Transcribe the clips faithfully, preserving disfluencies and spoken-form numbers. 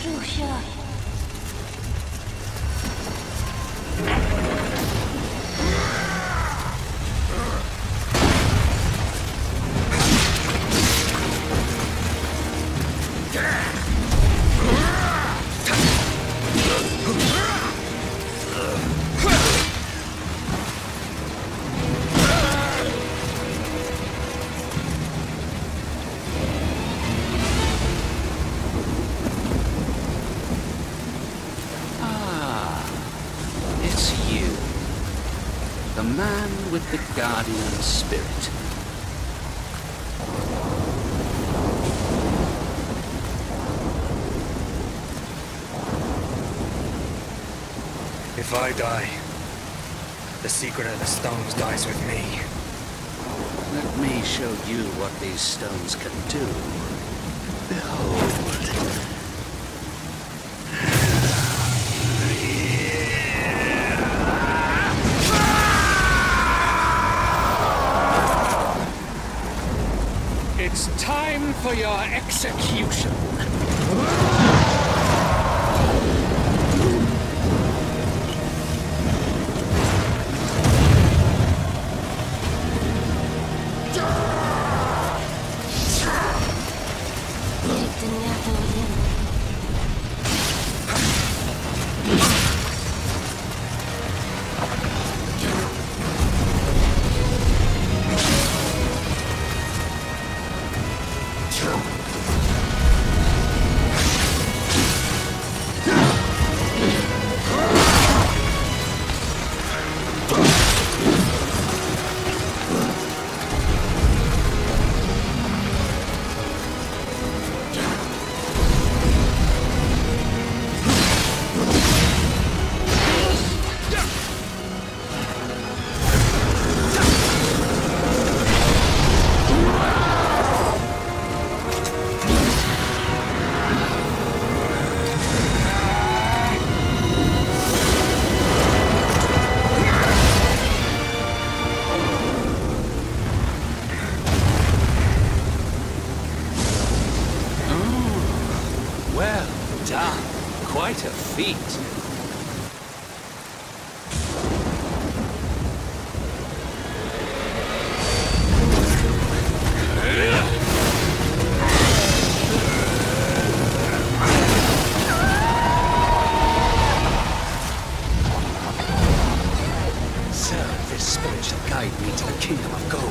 Lucia. With the guardian spirit. If I die, the secret of the stones dies with me. Let me show you what these stones can do. Behold. It's time for your execution. Quite a feat. Sir, this spirit shall guide me to the kingdom of gold.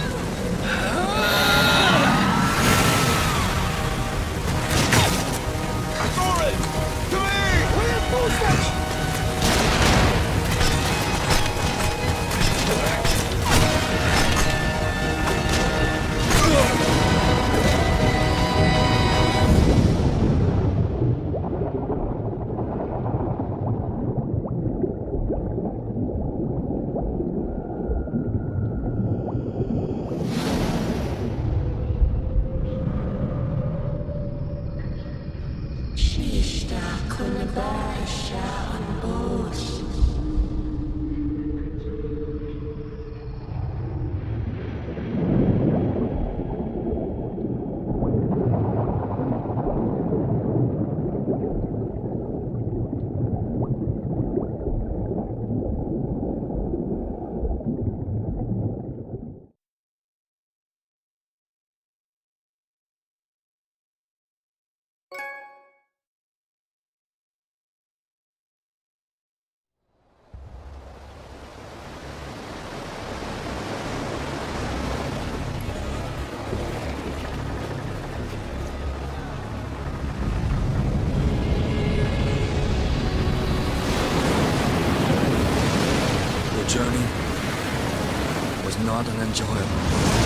Journey was not unenjoyable.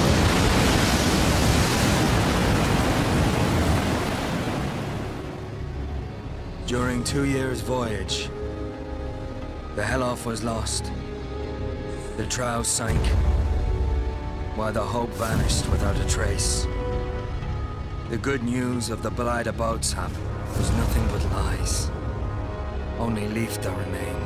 During two years' voyage, the Helloff was lost. The trow sank, while the hope vanished without a trace. The good news of the Balaida Boatsap was nothing but lies. Only Leifta remained.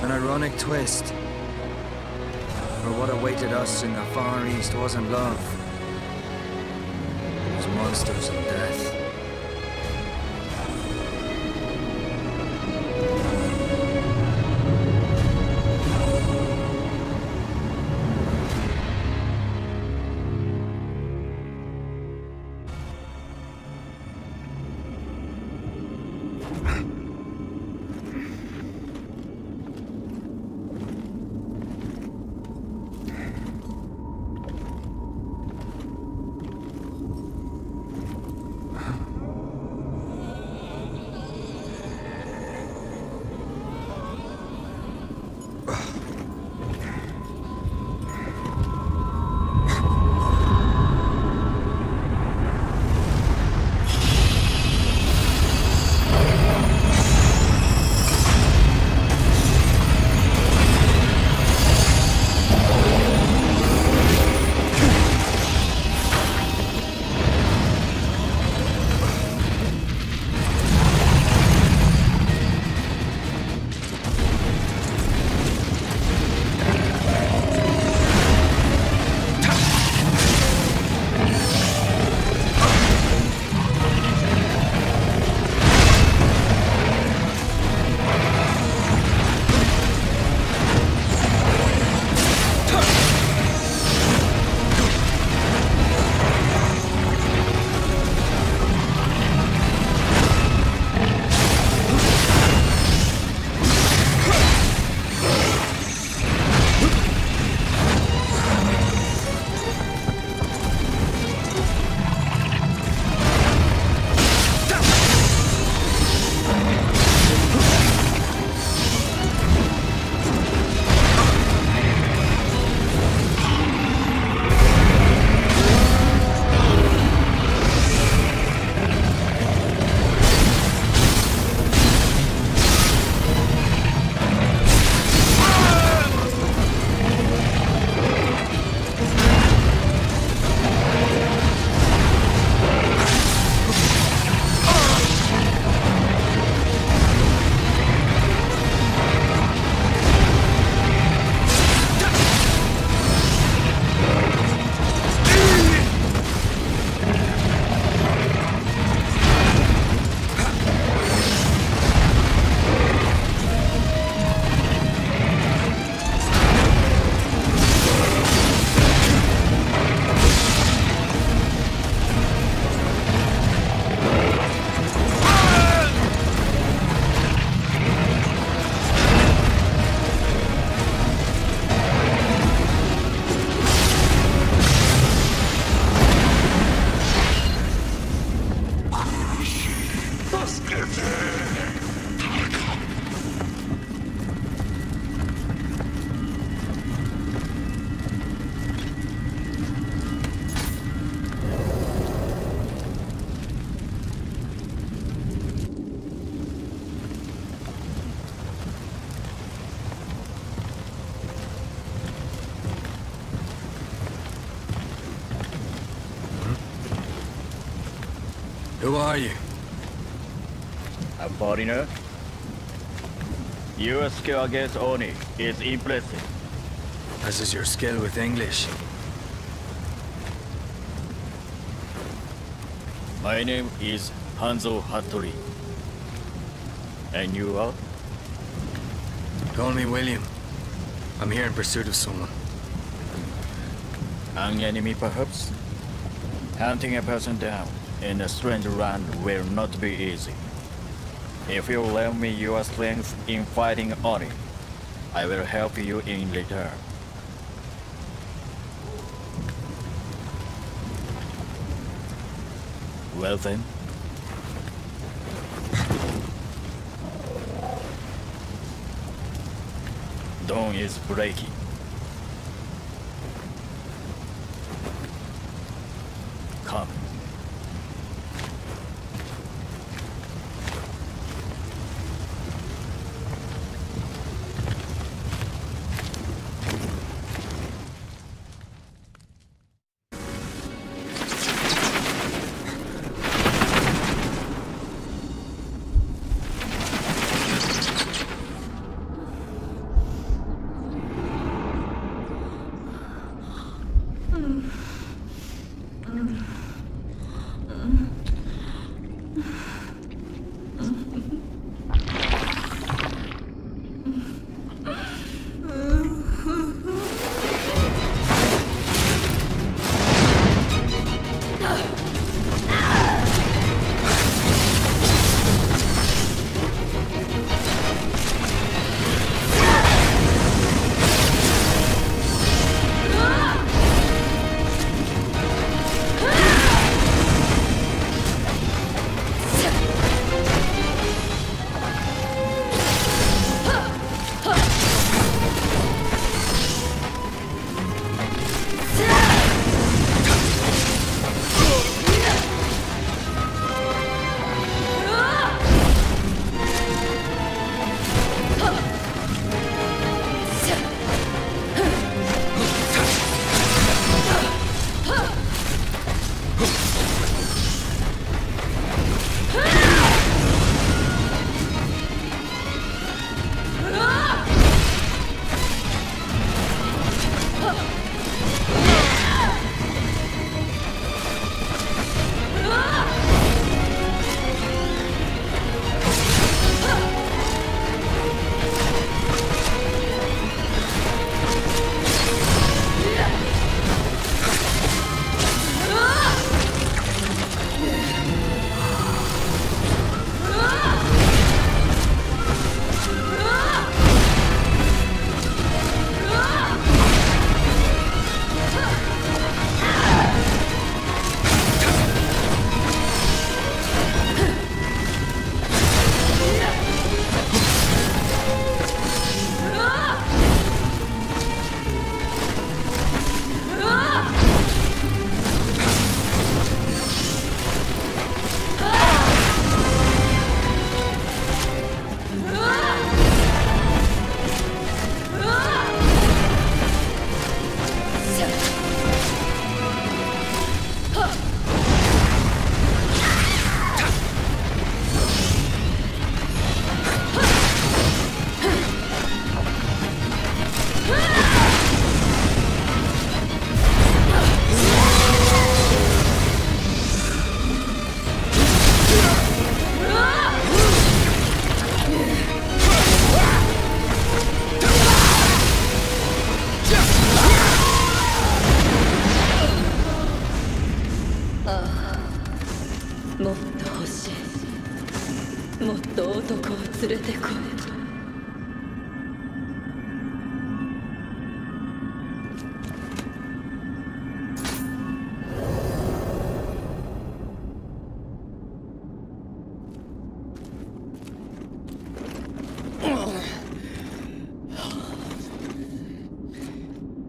An ironic twist. For what awaited us in the Far East wasn't love. It was monsters and death. Who are you? A foreigner? Your skill against Oni is impressive. As is your skill with English. My name is Hanzo Hattori. And you are? Call me William. I'm here in pursuit of someone. An enemy, perhaps? Hunting a person down in a strange land will not be easy. If you lend me your strength in fighting Oni, I will help you in return. Well then. Dawn is breaking. Come.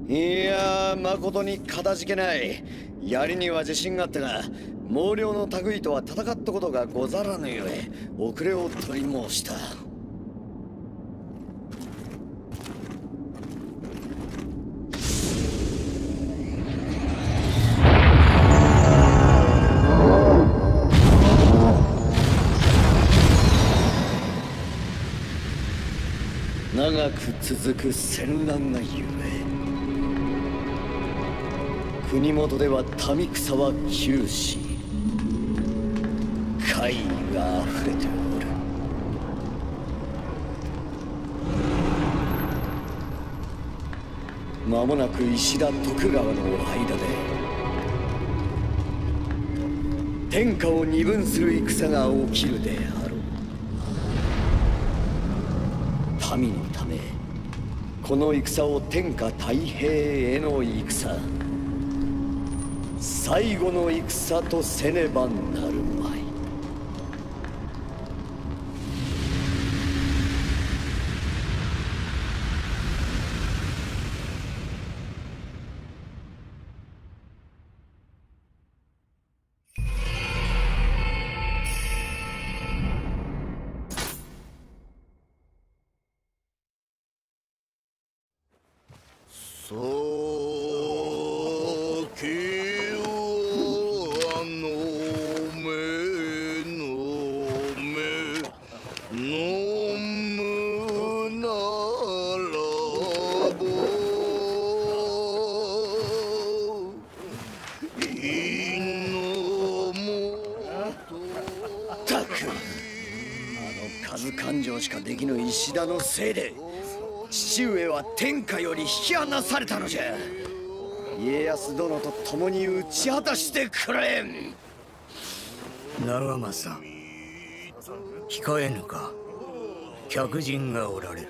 いやー、誠にかたじけない。槍には自信があったが、毛量の類とは戦ったことがござらぬゆえ、遅れを取り申した。長く続く戦乱がゆえ、国元では民草は窮し、怪異が溢れておる。間もなく石田徳川の間で天下を二分する戦が起きるであろう。民のため、この戦を天下太平への戦、最後の戦とせねばなるまい。しかできぬ石田のせいで父上は天下より引き離されたのじゃ。家康殿と共に討ち果たしてくれ。 長政、控えぬか。客人がおられる。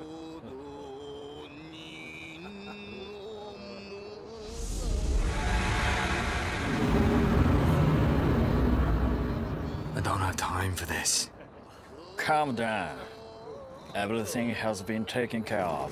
I don't have time for this. Calm down. Everything has been taken care of.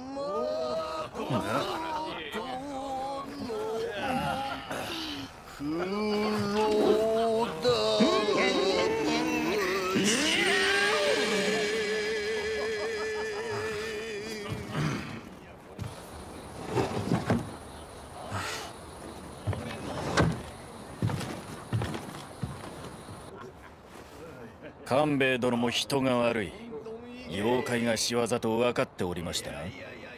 「官兵衛殿も人が悪い。妖怪が仕業と分かっておりましたね。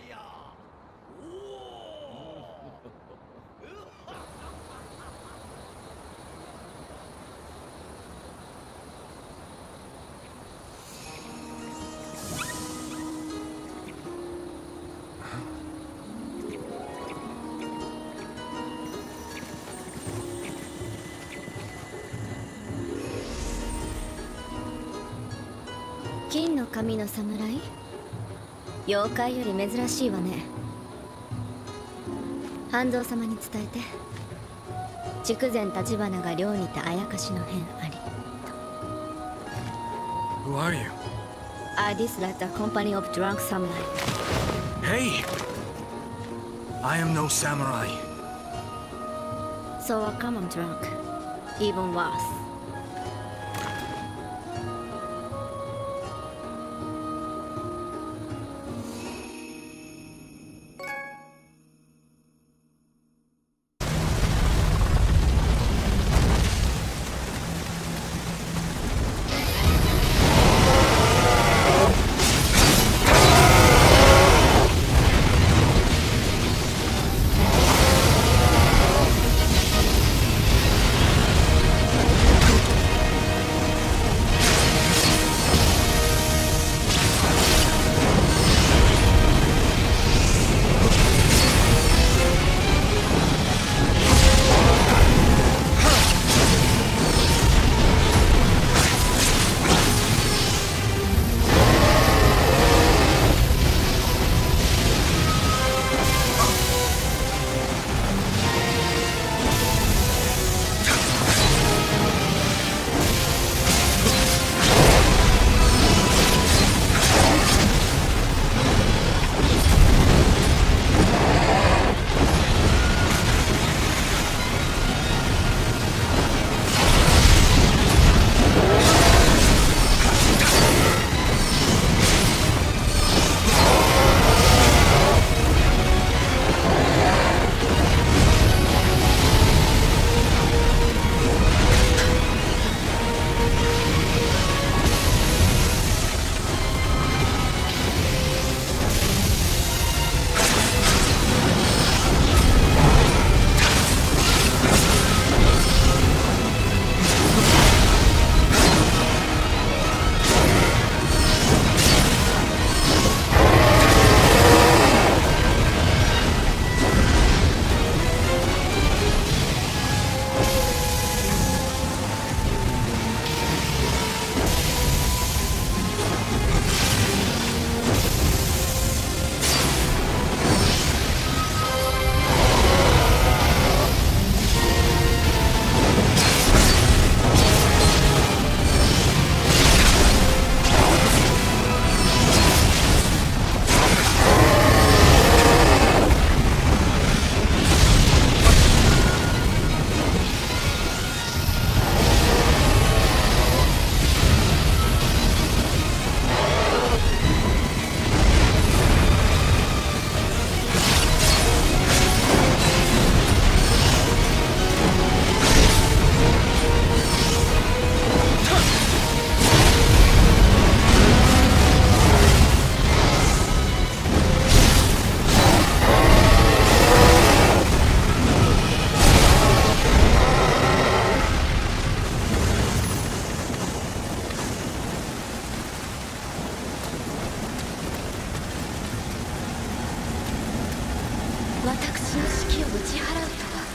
金の髪の侍？妖怪より珍しいわね。半蔵様に伝えて。筑前立花が寮にてあやかしの変あり。 Who are you? I dislike the company of drunk samurai. Hey! I am no samurai. So a common drunk. Even worse. 私の死期を打ち払うとは。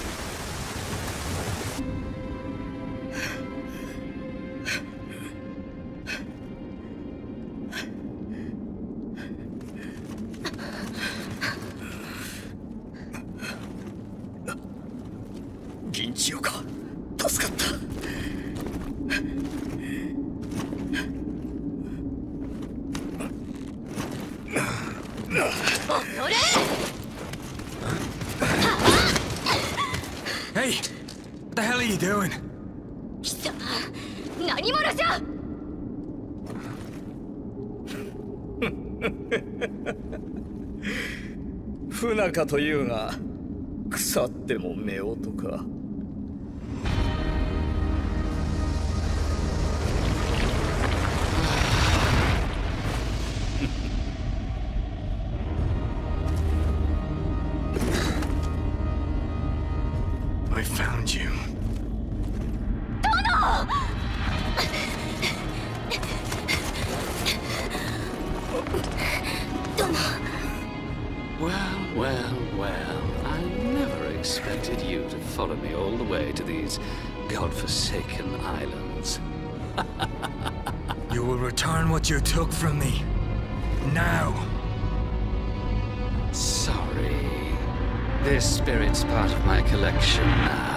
銀千代か、助かった。 Hey! What the hell are you doing? 貴様、何者じゃ。 不仲というが、腐っても夫婦か。 I found you. Well, well, well. I never expected you to follow me all the way to these godforsaken islands. You will return what you took from me. Now. Sorry. This spirit's part of my collection now.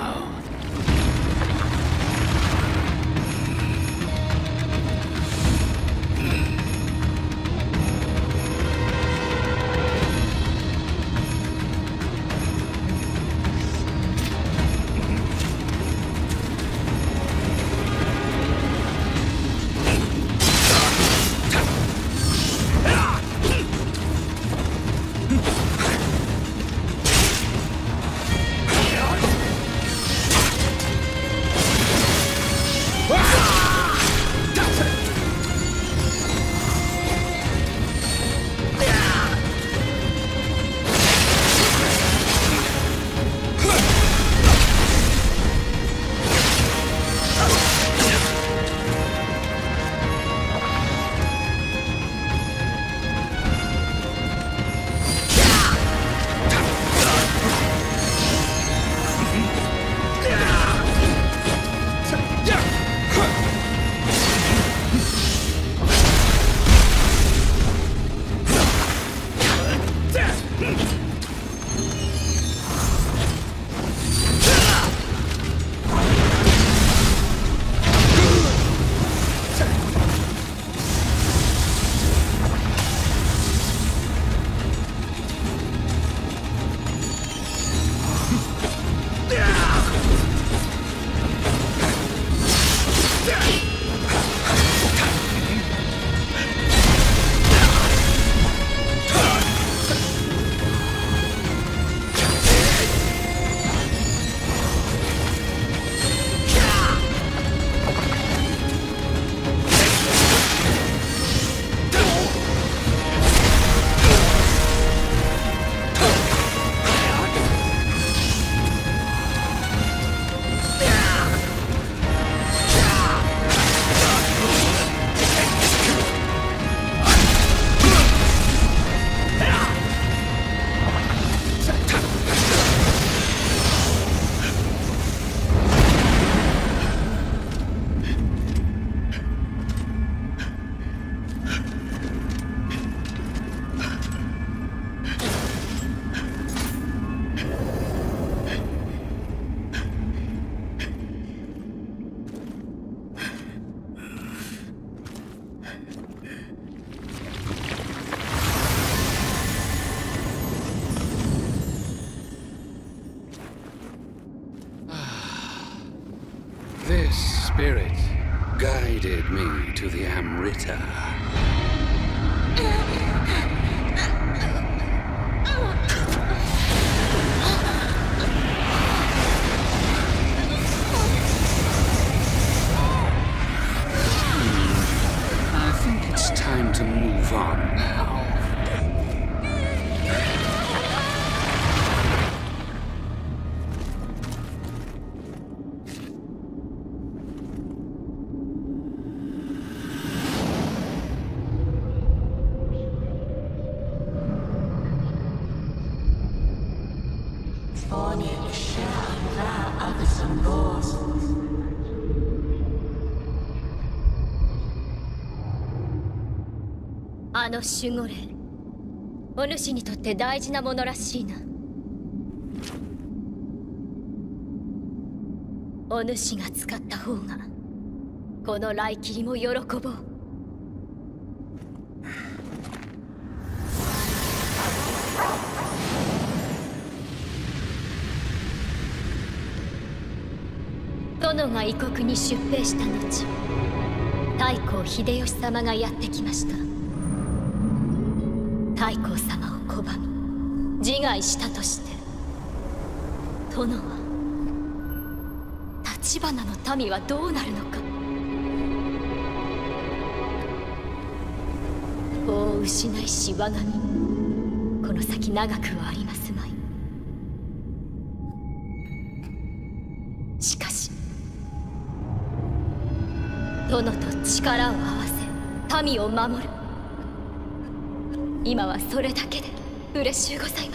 This spirit guided me to the Amrita. I think it's time to move on now. あの守護霊、お主にとって大事なものらしいな。お主が使った方がこの雷霧も喜ぼう。殿が異国に出兵した後、太閤秀吉様がやってきました。太閤様を拒み自害したとして、殿は橘の民はどうなるのか。法を失いし我が身、この先長くはありますまい。しかし殿と力を合わせ民を守る、今はそれだけで嬉しゅうございます。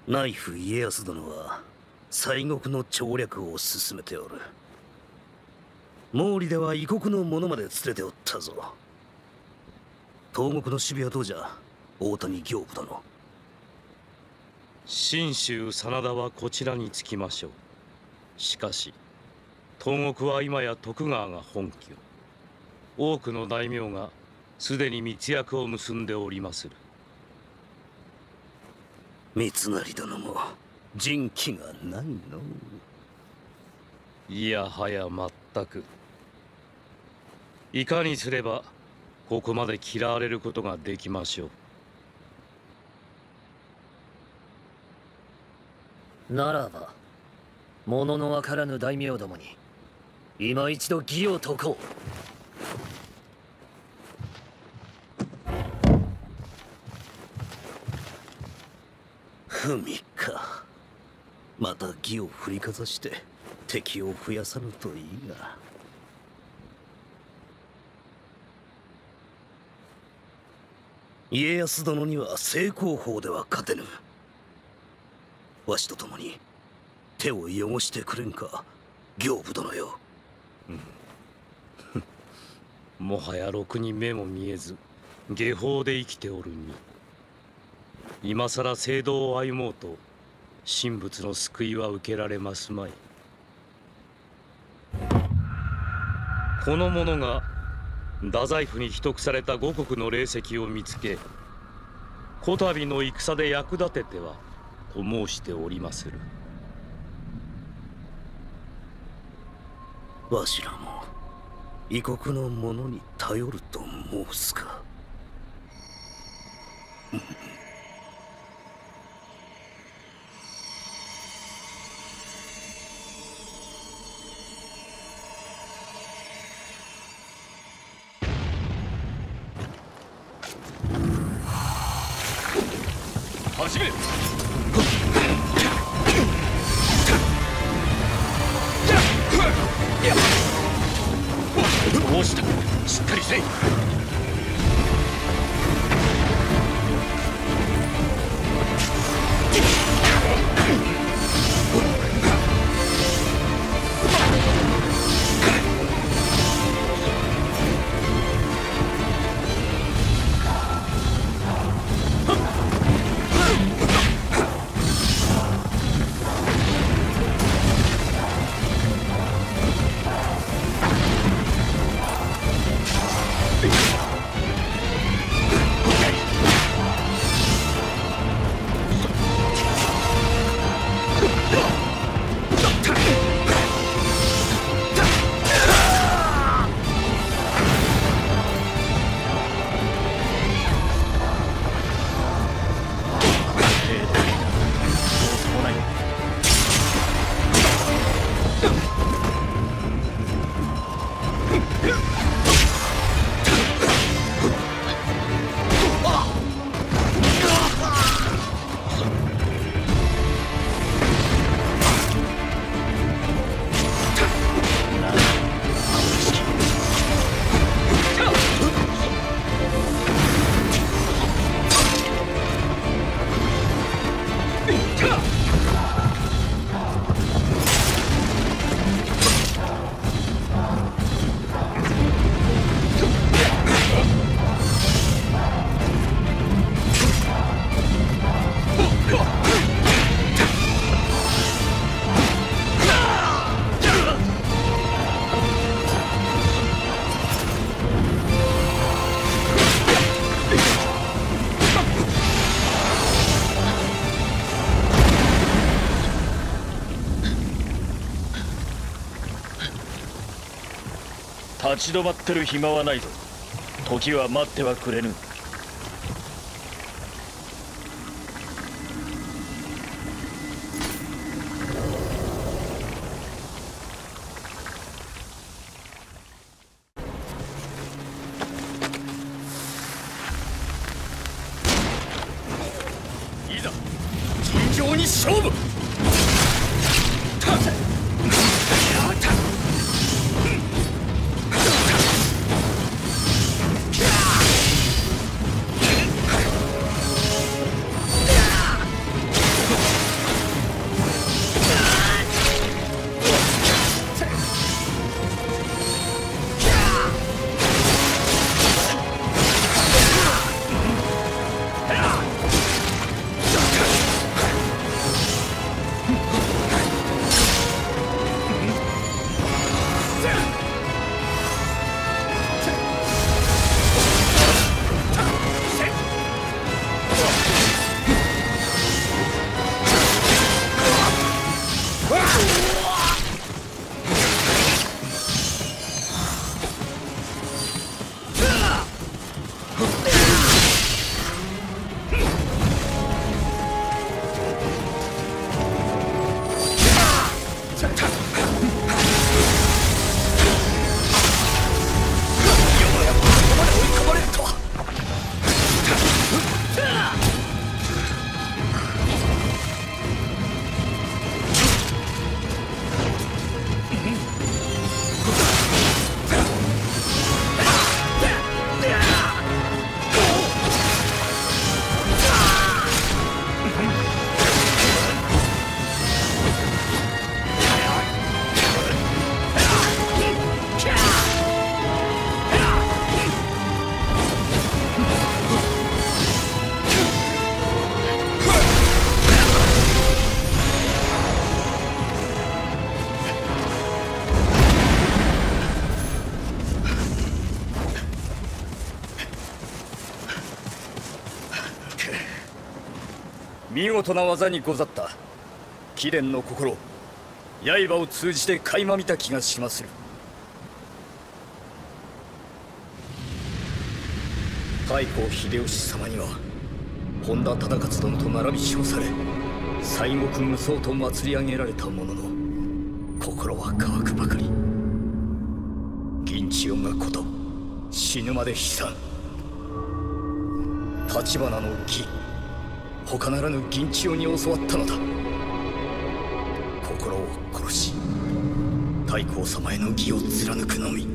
ナイフ家康殿は西国の調略を進めておる。毛利では異国の者まで連れておったぞ。東国の守備はどうじゃ、大谷行部殿。 信州真田はこちらにつきましょう。しかし東国は今や徳川が本拠。多くの大名がすでに密約を結んでおりまする。 三成殿も人気がないの。 いやはや全く。いかにすればここまで嫌われることができましょう。ならば物のわからぬ大名どもに今一度義を解こう。 ふみか。また義を振りかざして敵を増やさぬといいが。家康殿には正攻法では勝てぬ。わしと共に手を汚してくれんか、行部殿よ。 う。もはやろくに目も見えず下法で生きておるに、今さら正道を歩もうと神仏の救いは受けられますまい。この者が太宰府に秘匿された五国の霊石を見つけ、こたびの戦で役立ててはと申しておりまする。 わしらも異国の者に頼ると申すか。 始め。どうした。しっかりせい。立ち止まってる暇はないぞ。時は待ってはくれぬ。いざ尋常に勝負。 見事な技にござった。貴殿の心、刃を通じて垣間見た気がしまする。太閤秀吉様には本田忠勝殿と並び称され、西国無双と祭り上げられたものの、心は乾くばかり。銀千代がこと死ぬまで悲惨。立花の義、他ならぬ銀千代に教わったのだ。心を殺し、太閤様への義を貫くのみ。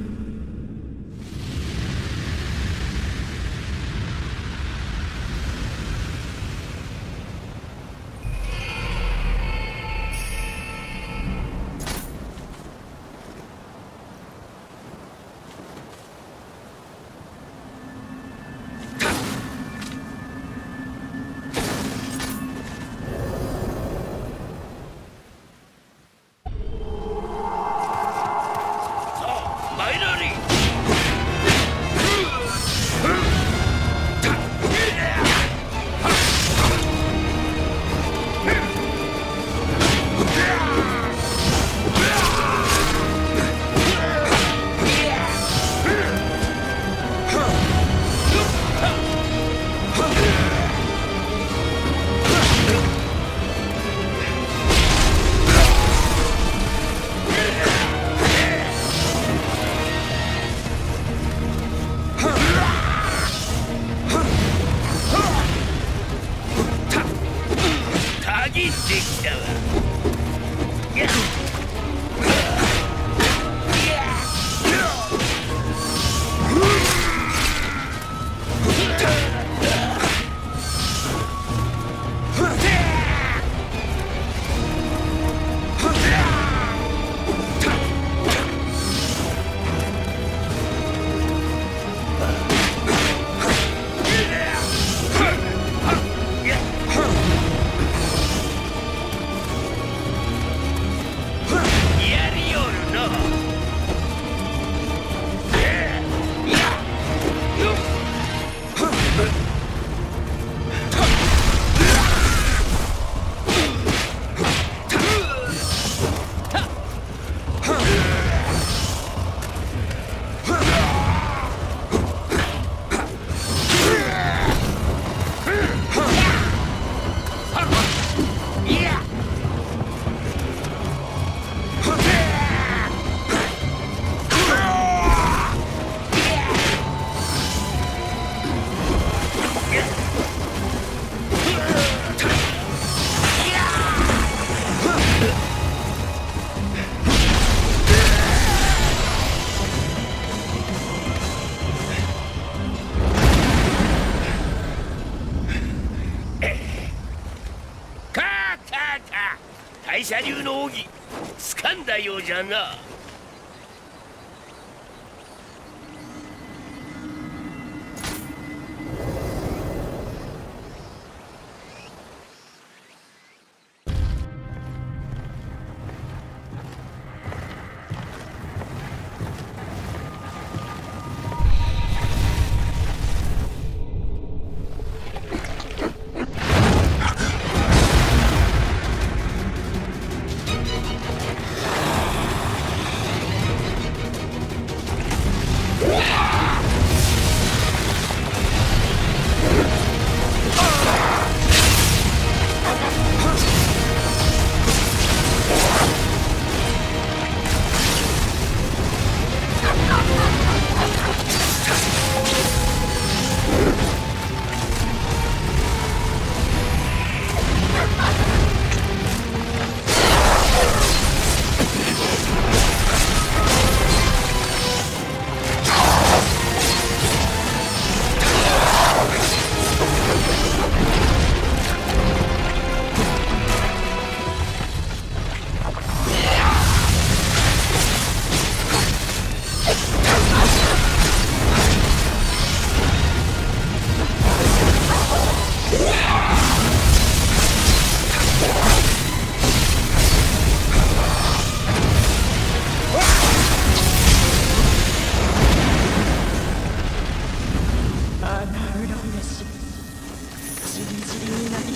大社流の奥義掴んだようじゃな。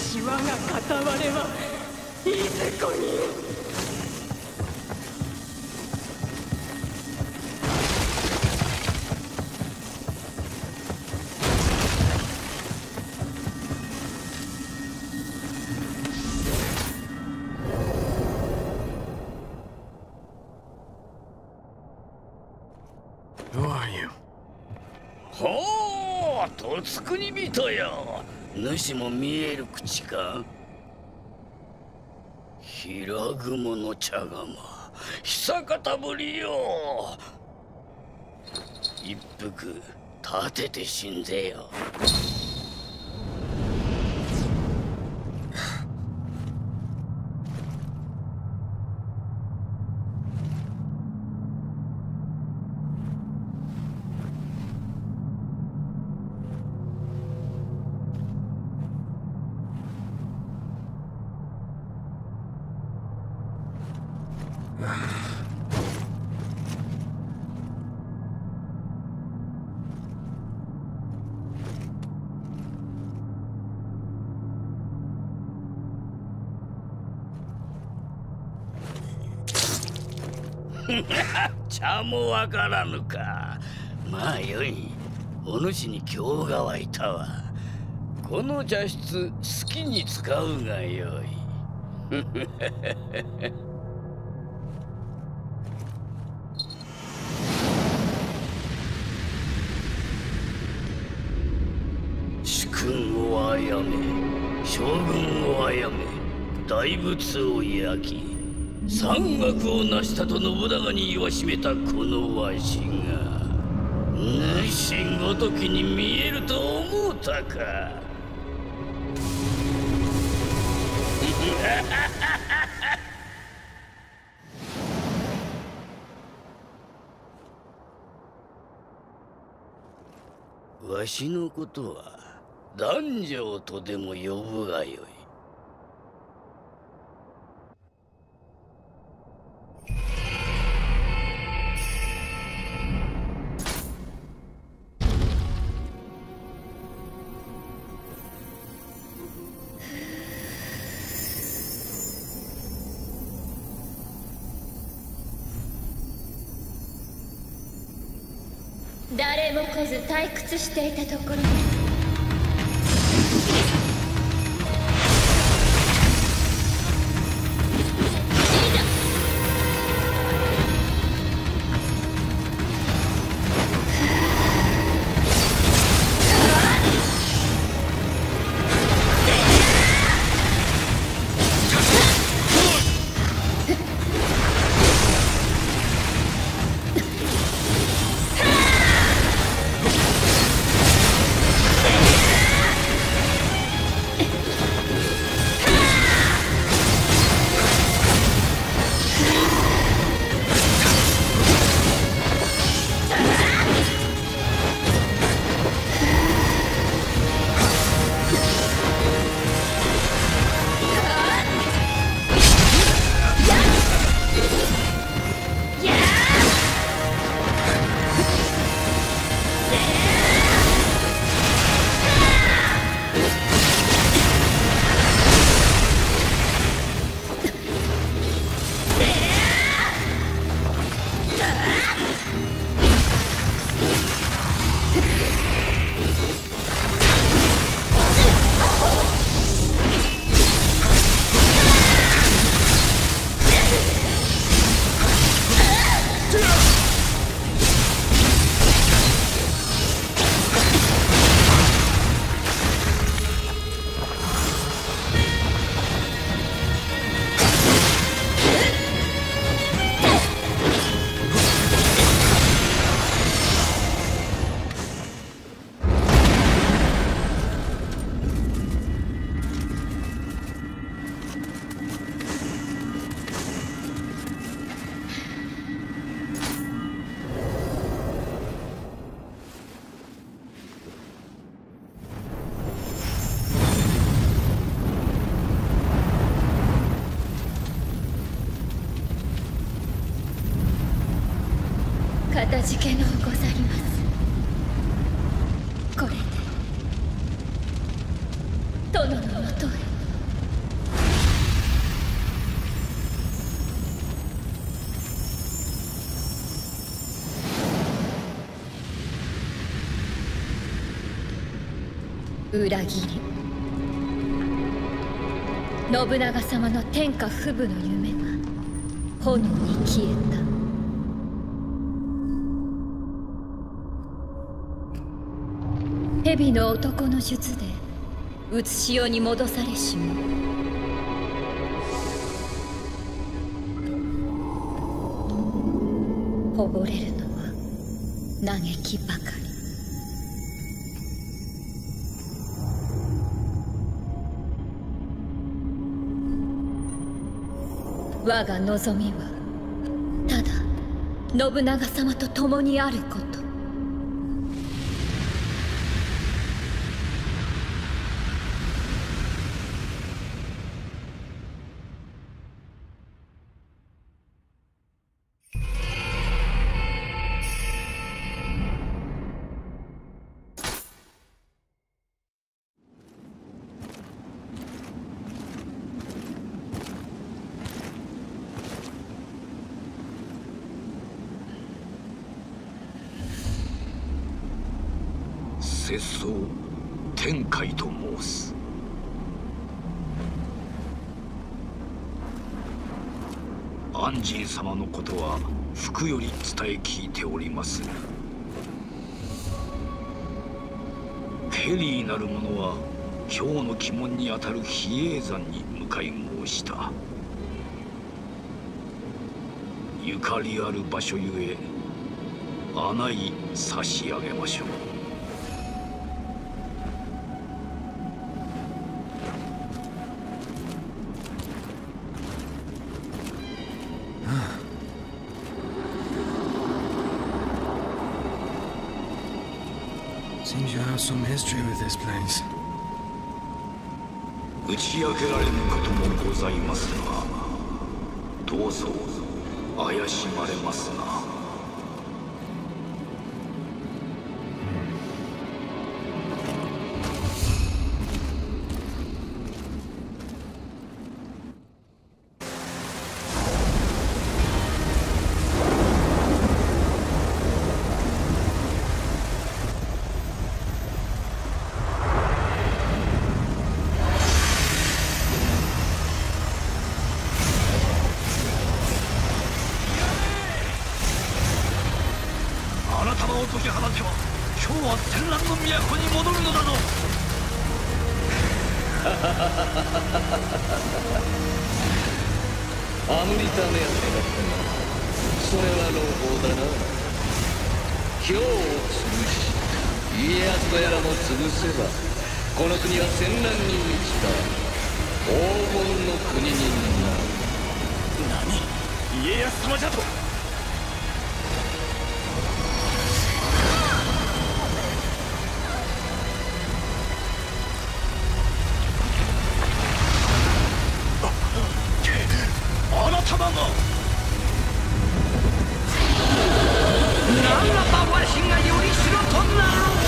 し我が片割れはいずこに。 ほう、とつくに人よ。主も見える口か。平雲の茶釜、久方ぶりよ。一服立てて死んぜよ。茶もわからぬか。まあよい。お主に興が湧いたわ。この茶室好きに使うがよい。主君をあやめ、将軍をあやめ、大仏を焼き、山岳を成したと信長に言わしめたこのわしが主ごときに見えると思うたか。わしのことは男女とでも呼ぶがよい。 誰も来ず退屈していたところです。かたじけのうござります。これで殿のもとへ。 裏切り。信長様の天下不武の夢が炎に消えた。蛇の男の術でうつしおに戻されしも溺れるのは嘆きばかり。我が望みはただ信長様と共にあること。 節操天海と申す。アンジー様のことは福より伝え聞いておりまする。ペリーなる者は京の鬼門にあたる比叡山に向かい申した。ゆかりある場所ゆえ案内差し上げましょう。 Seems you have some history with this place. 打ち明けられぬこともございますが、どうぞ怪しまれますな。 解き放てば今日は戦乱の都に戻るのだぞ。 アムリタ目当てだったがそれは朗報だな。京を潰し家康のやらも潰せばこの国は戦乱に満ちた黄金の国になる。 何？家康様じゃと？あなたまがならばわしがよりしろとなろう。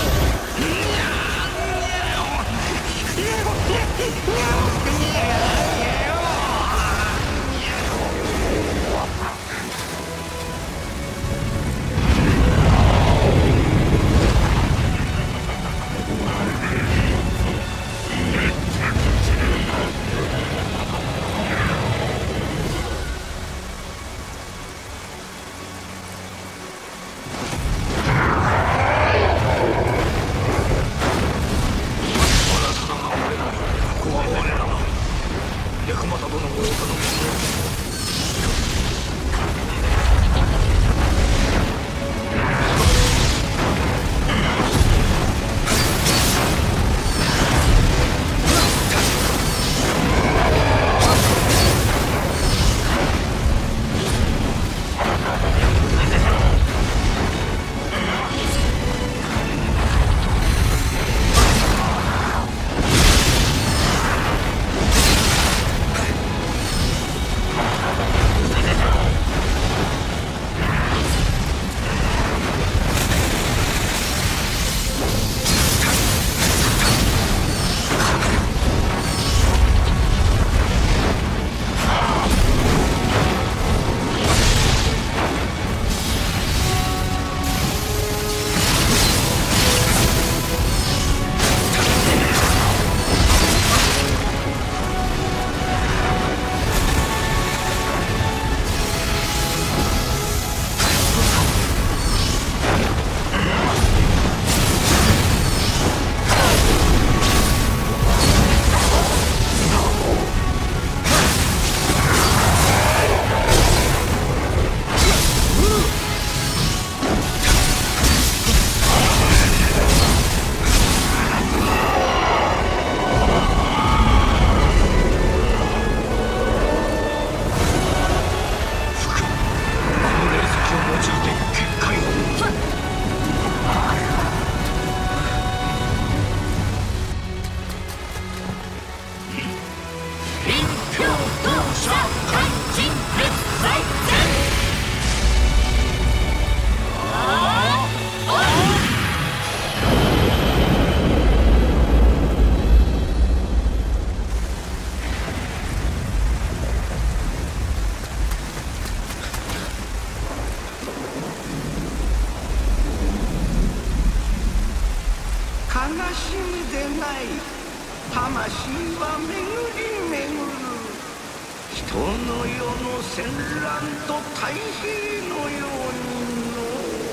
この世の戦乱と太平のようにの。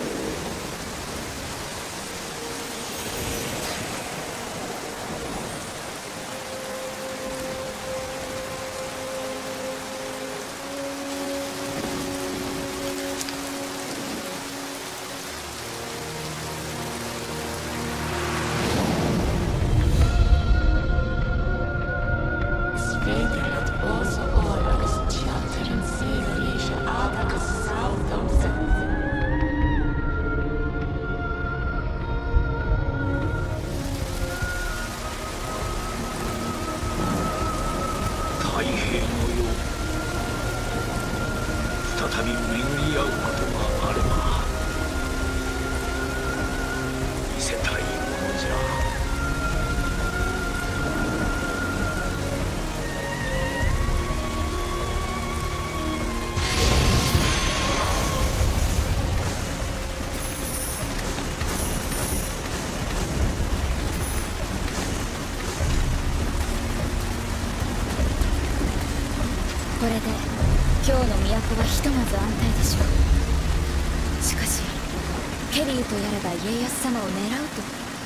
これで今日の都はひとまず安泰でしょう。しかしケリーとやらが家康様を狙うと。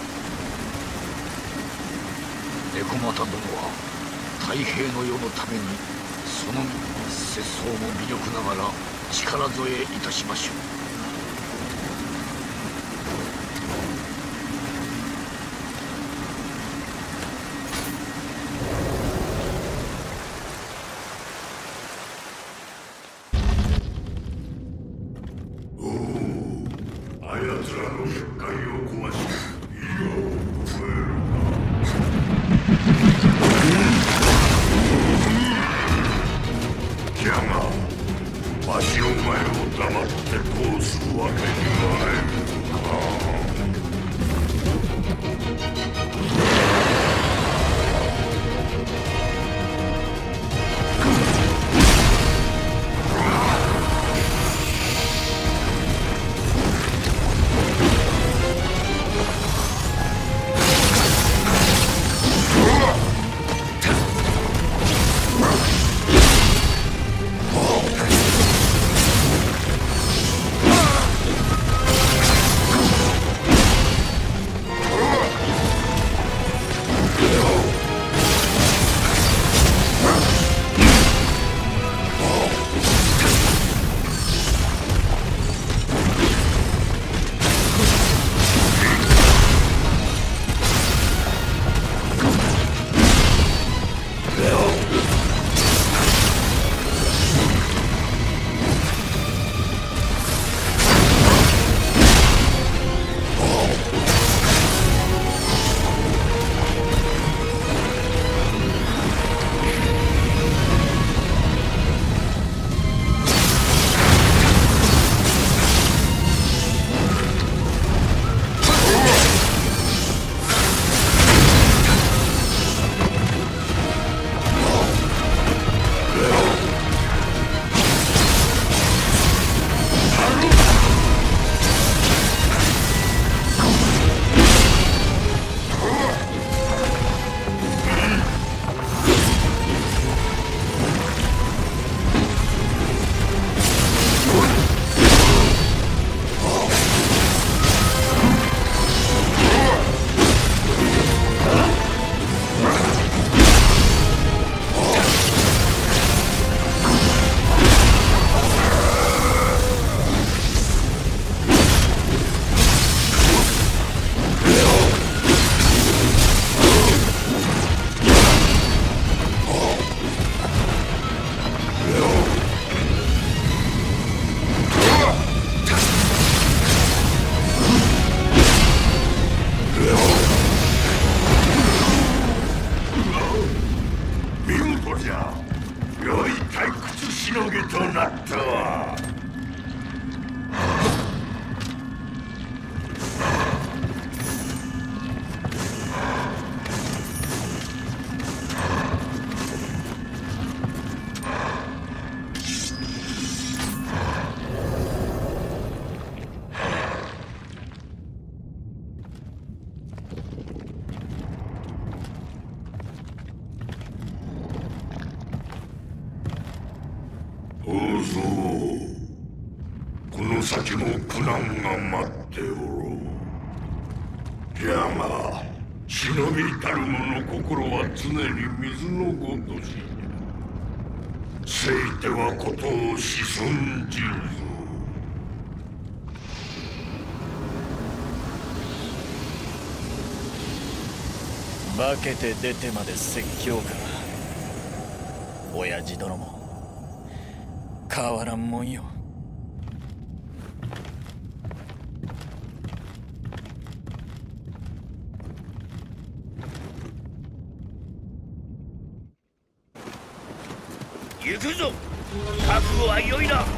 猫又殿は太平の世のためにその節操も微力ながら力添えいたしましょう。 そうそう。この先も苦難が待っておろう。じゃが忍びたる者心は常に水のごとし。せいてはことをしそんじるぞ。 化けて出てまで説教か。親父殿も変わらんもんよ。 行くぞ。覚悟は良いな。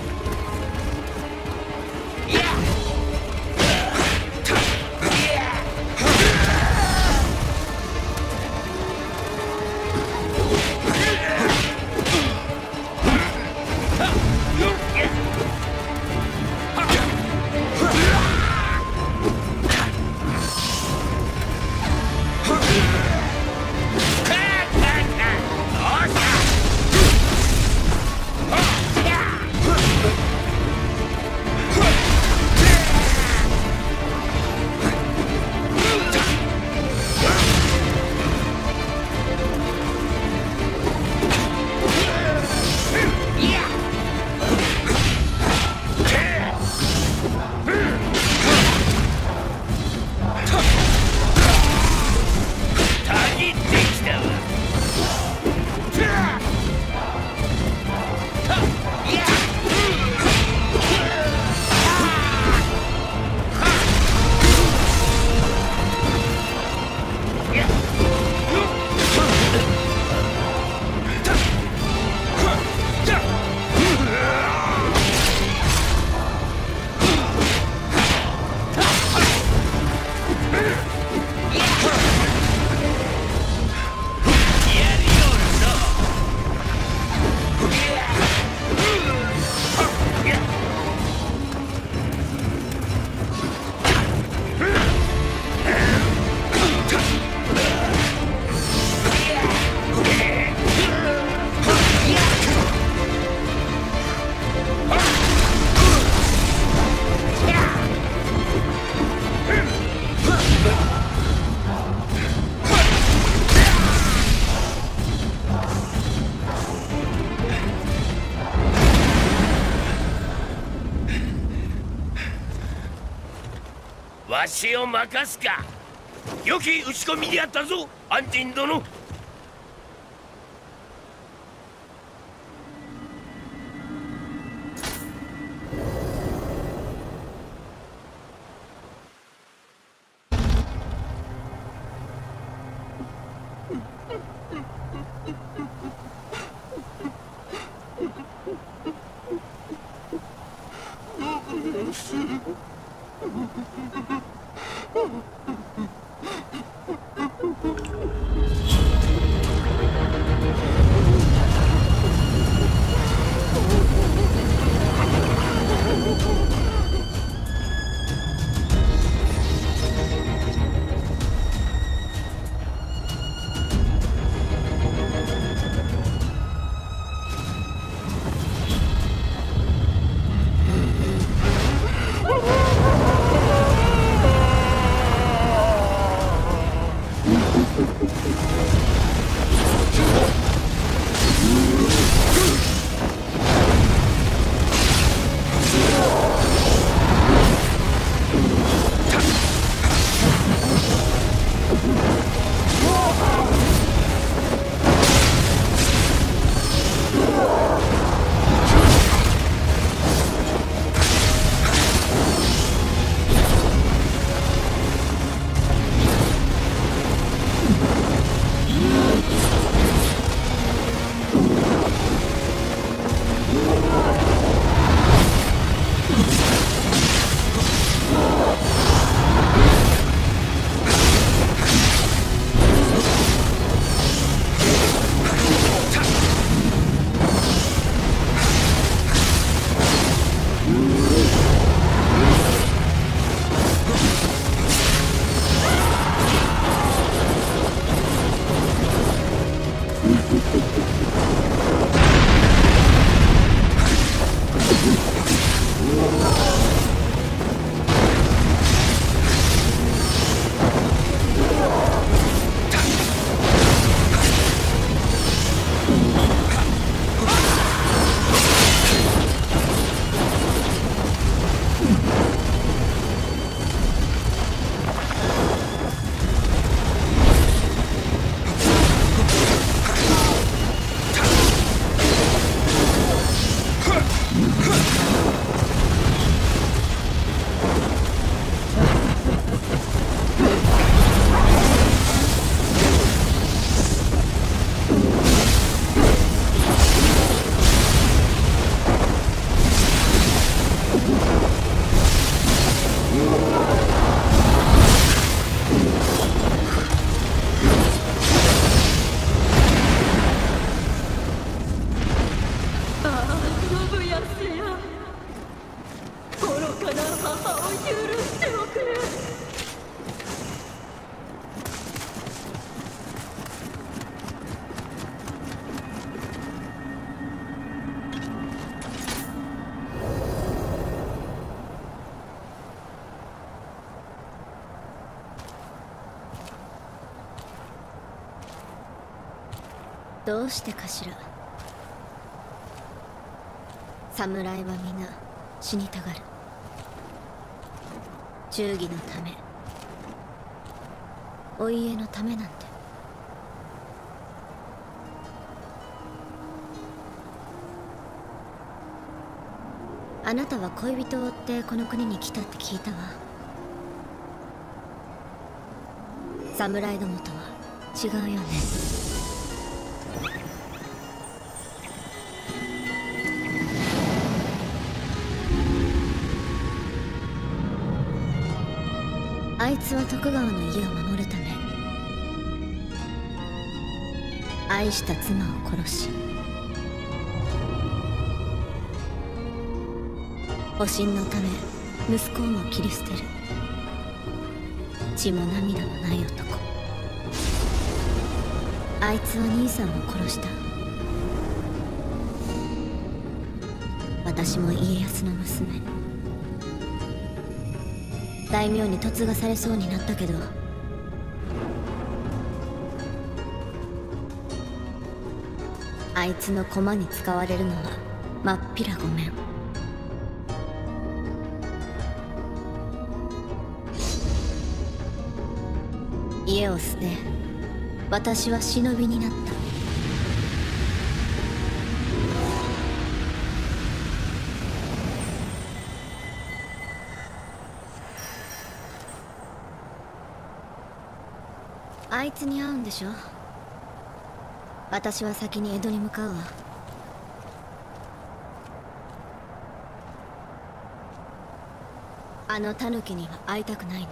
わしを任すか。良き打ち込みであったぞ、アンティン殿。 you どうしてかしら。侍は皆死にたがる。忠義のため、お家のためなんて。あなたは恋人を追ってこの国に来たって聞いたわ。侍どもとは違うよね。あいつは徳川の家を守るため愛した妻を殺し、保身のため息子をも切り捨てる血も涙もない男。あいつは兄さんを殺した。私も家康の娘。大名に嫁がされそうになったけど、あいつの駒に使われるのはまっぴらごめん。家を捨て私は忍びになった。あいつに会うんでしょ。私は先に江戸に向かうわ。あの狸には会いたくないの。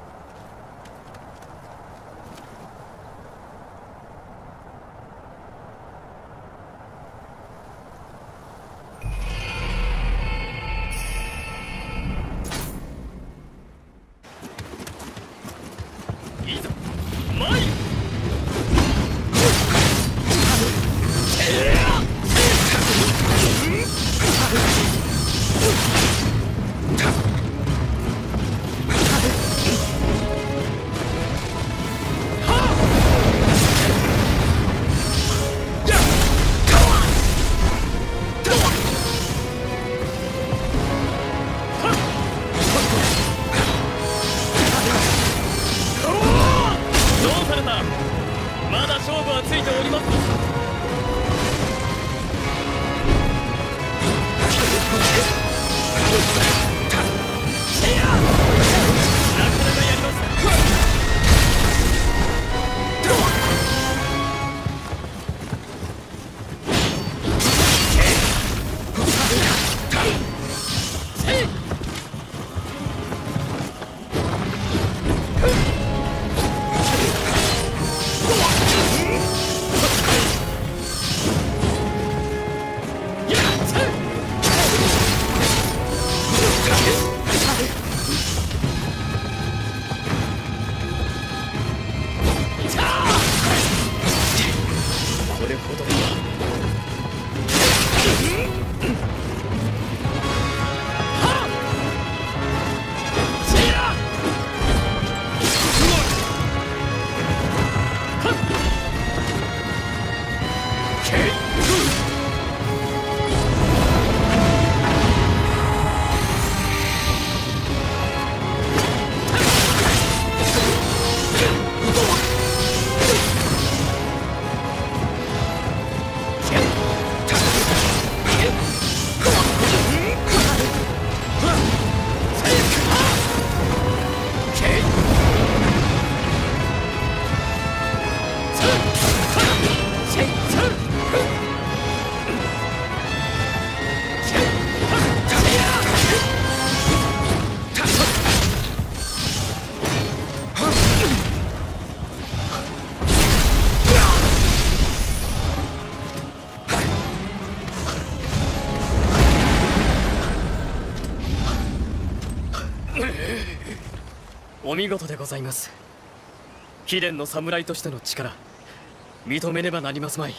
お見事でございます。貴殿の侍としての力、認めねばなりますまい。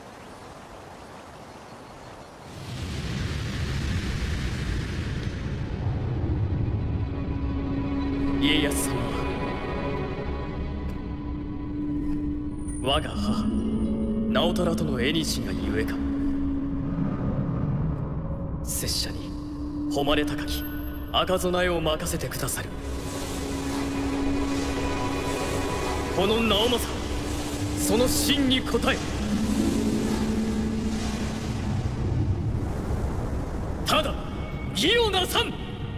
家康様は我が母。 直虎との縁がゆえか。拙者に誉れ高き赤備えを任せてくださる。この直政、その真に応え、ただ義をなさん。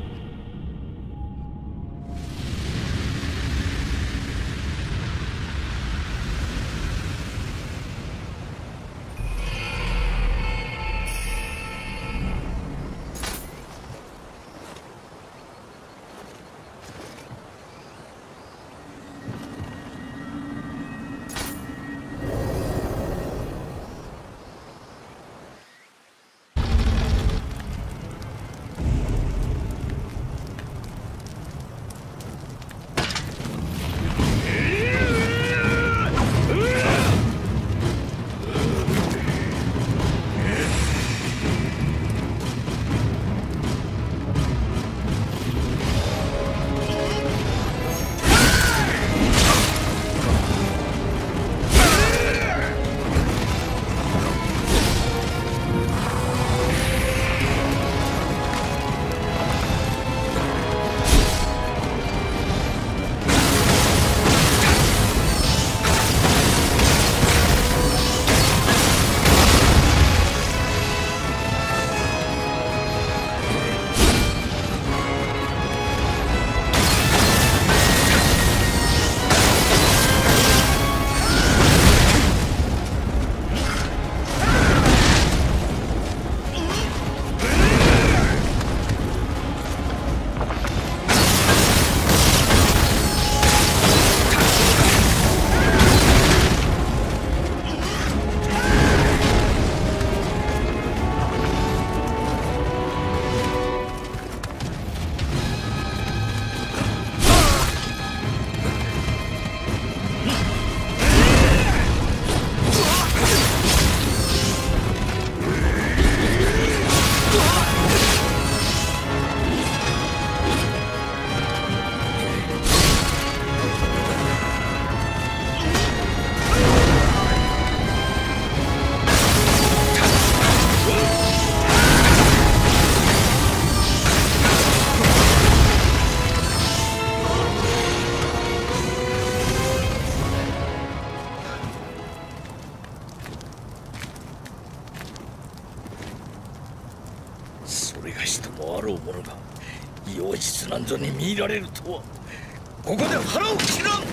に見られるとは。ここで腹を切らん。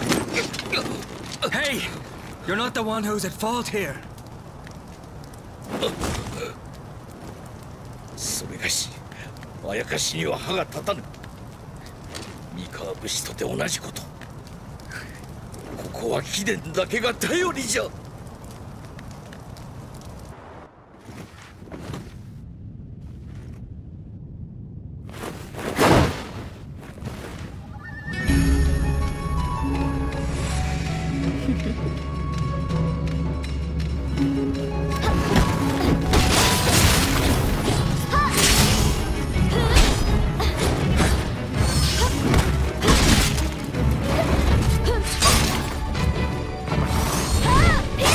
Hey! You're not the one who's at fault here. それがし、あやかしには歯が立たぬ。三河武士とて同じこと。ここは貴殿だけが頼りじゃ。 はっ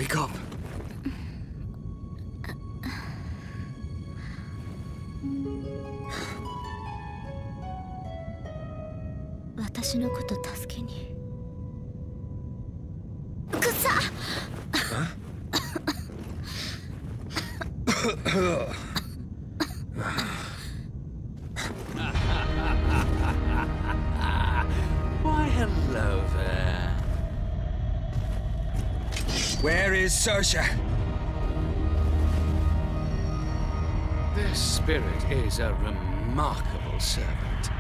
Wake up. 私のこと助けに。くさっ Why, hello there. Where is Sersha? This spirit is a remarkable servant.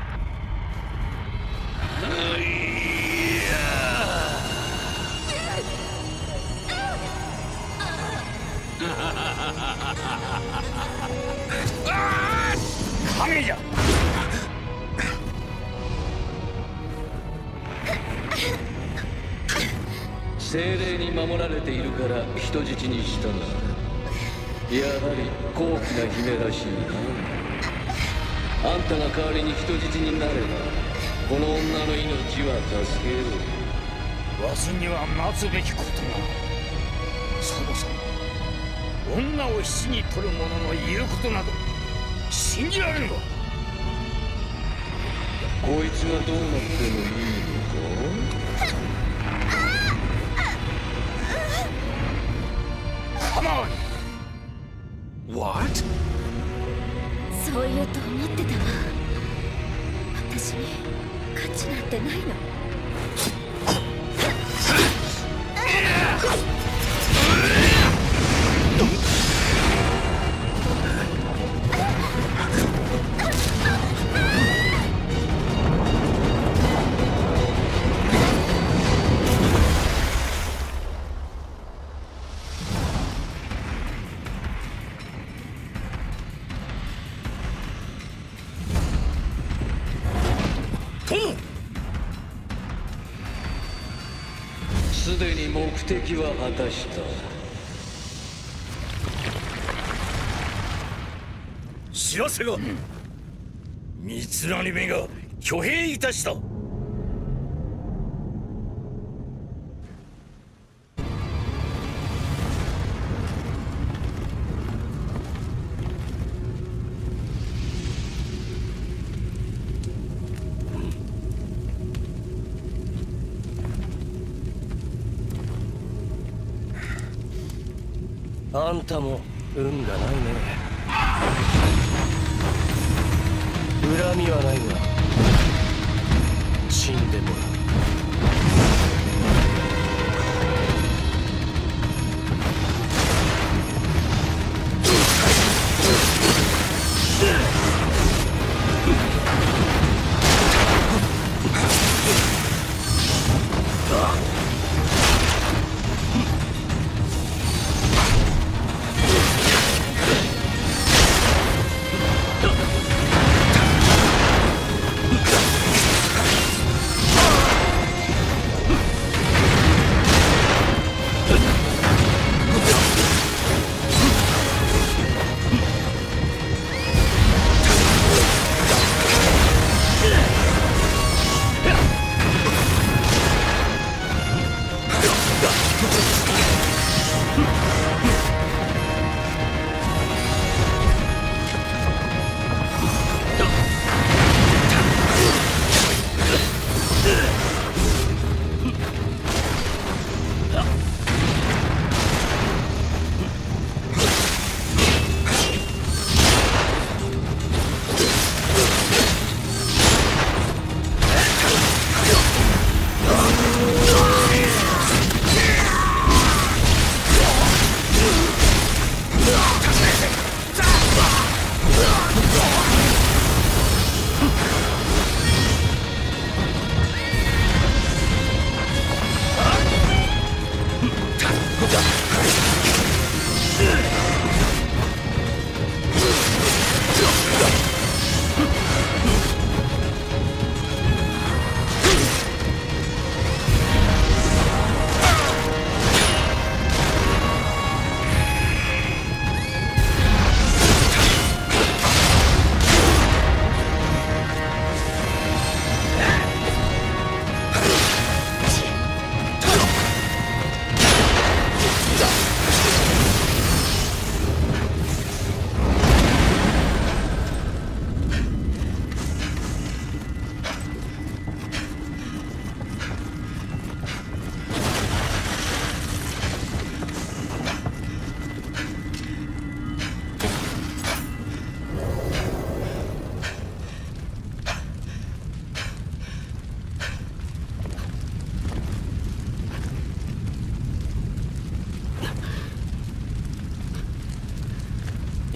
Kami 精霊に守られているから人質にしたが、やはり高貴な姫らしいな。あんたが代わりに人質になればこの女の命は助けよう。 わしには待つべきことが。そもそも女を死に取る者の言うことなど信じられんわ。 こいつがどうなってもいいのか。 Come on! What? そう言うと思ってたわ。私に価値なんてないの。 すでに目的は果たした。 知らせが、三成めが挙兵いたした。 あんたも運がないね。恨みはないが死んでもらう。 あ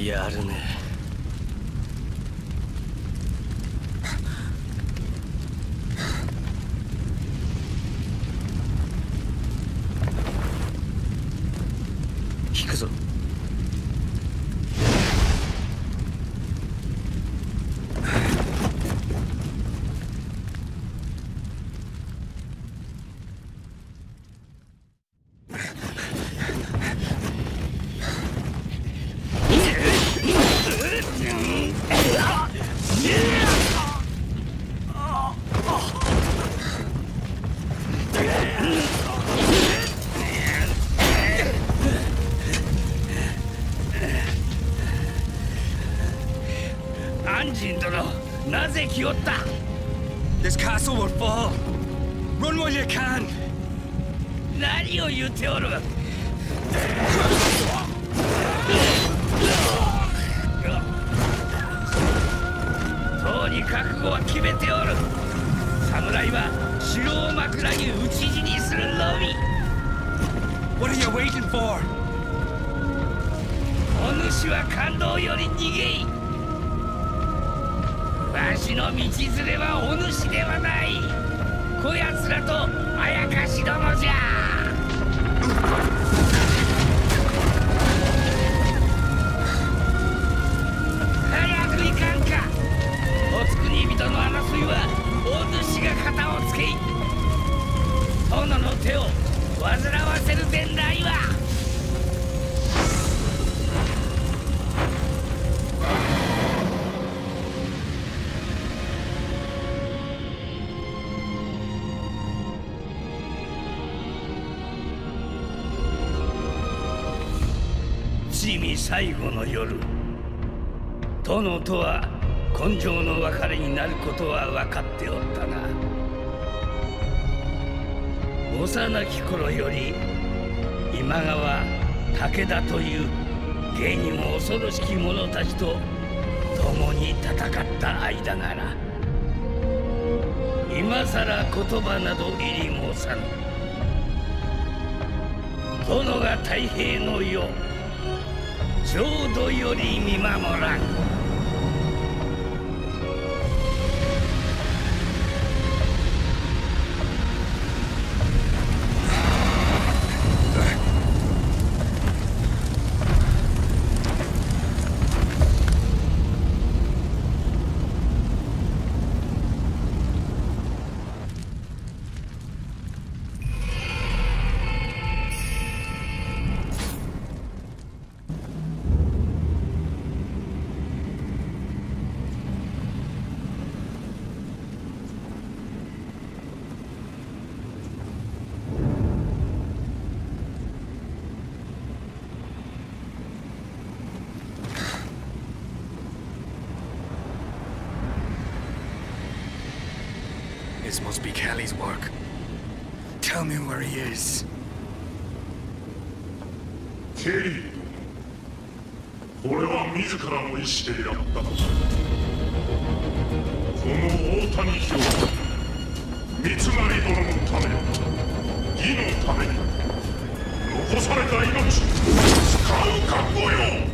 やるね。引くぞ。 なぜ来おった？ This castle will fall. Run while you can. 何を言っておる？とうに覚悟は決めておる。侍は城を枕に討ち死にするのみ。 What are you waiting for? お主は感動より逃げい。わしの道連れはお主ではない。こやつらとあやかしどもじゃ。早く行かんか。おつくに人の争いはお主が肩をつけい。殿の手を煩わせるでないわ。地味最後の夜、殿とは今生の別れになることは分かっておったが、幼き頃より今川武田という芸にも恐ろしき者たちと共に戦った間柄、今さら言葉など入り申さぬ。殿が太平の世浄土より見守らん。 This must be Kelly's work. Tell me where he is. ケリー、俺は自らの意志でやったのだ。この大谷兵三成殿のため、義のために残された命使う覚悟よ。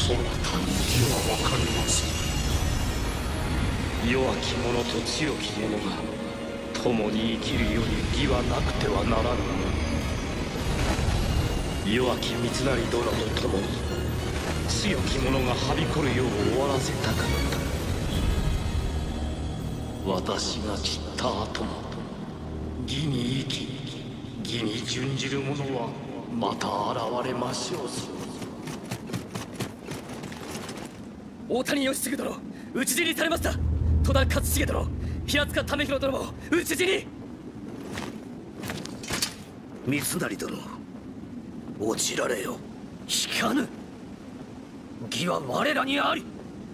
そなたには分かりません。 弱き者と強き者が共に生きるより義はなくてはならぬ。弱き三成殿と共に強き者がはびこるよう終わらせたかった。私が散った後も義に生き義に準じる者はまた現れましょうぞ。 大谷義次殿、討ち死にされました。戸田勝重殿、平塚為広殿も討ち死に。 三成殿、落ちられよ。 引かぬ。義は我らにあり。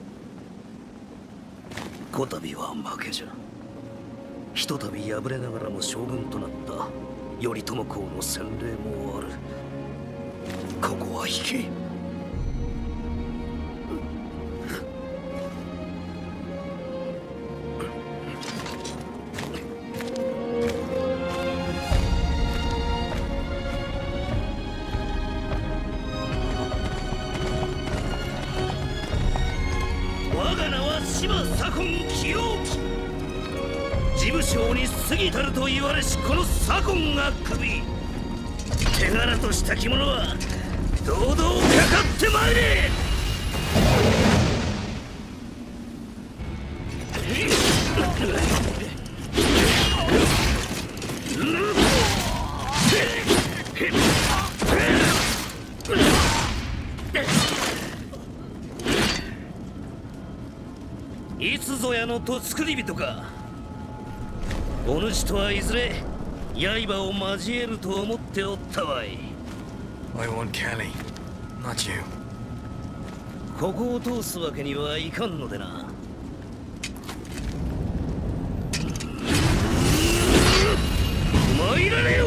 こたびは負けじゃ。ひとたび敗れながらも将軍となった頼朝公の洗礼もある。ここは引け。 我が名は芝左近清興。事務省に過ぎたると言われしこの左近が首。手柄とした着物は堂々かかってまいれ。いつぞやのと作り人か。お主とはいずれ刃を交えると思っておったわい。 I want Kelly, not you. ここを通すわけにはいかんのでな。参られよ。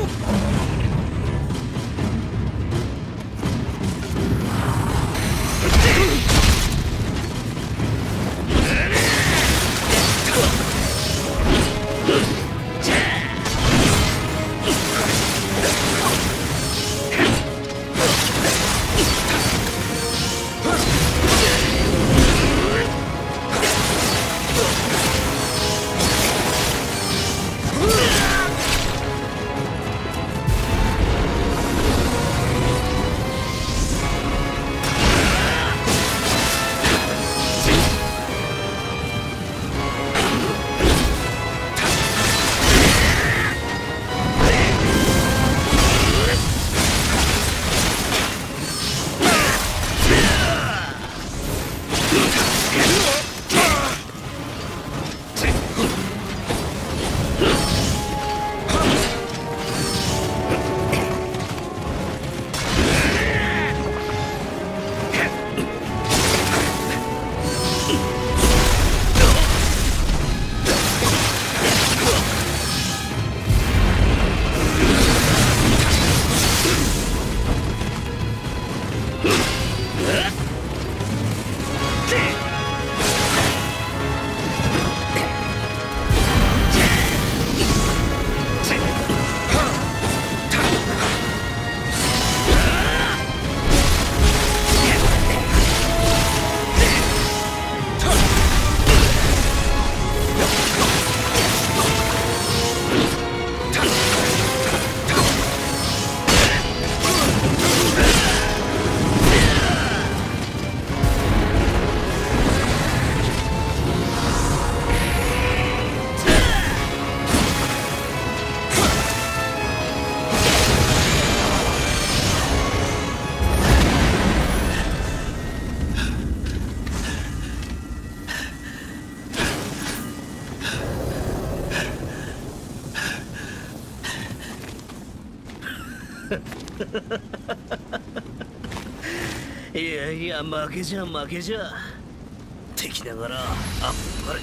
いやいや、負けじゃ負けじゃ。敵ながらあっぱれ。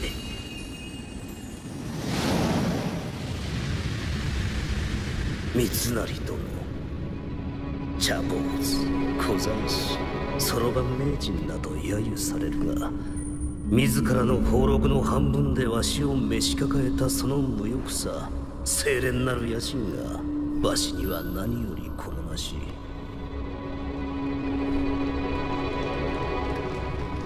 三成殿、茶坊主、小山師、そろばん名人など揶揄されるが、自らの俸禄の半分でわしを召し抱えたその無欲さ、清廉なる野心がわしには何より好ましい。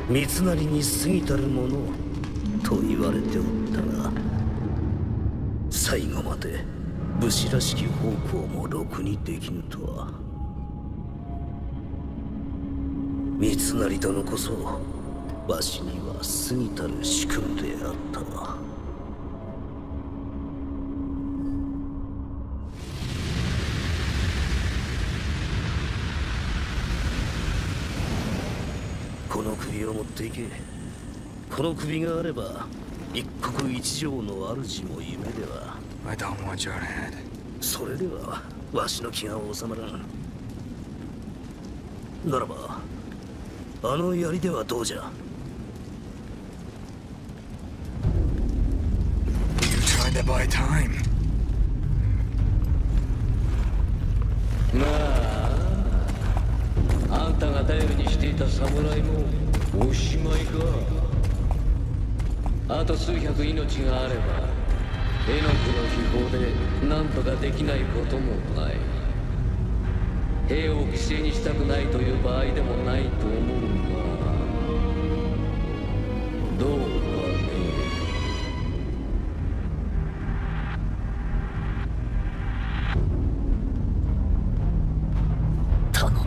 三成に過ぎたるものと言われておったが、最後まで武士らしき方向もろくにできぬとは。三成殿こそわしには過ぎたる主君であったわ。この首を持っていけ。この首があれば一国一城の主も夢では。 I don't want your head. それではわしの気が収まらん。ならばあの槍ではどうじゃ。 You tried to buy time. まああんたが頼りにしていた侍もおしまいか。あと数百命があればエノクの秘宝で何とかできないこともない。兵を犠牲にしたくないという場合でもないと思うが、どうかね。 頼む。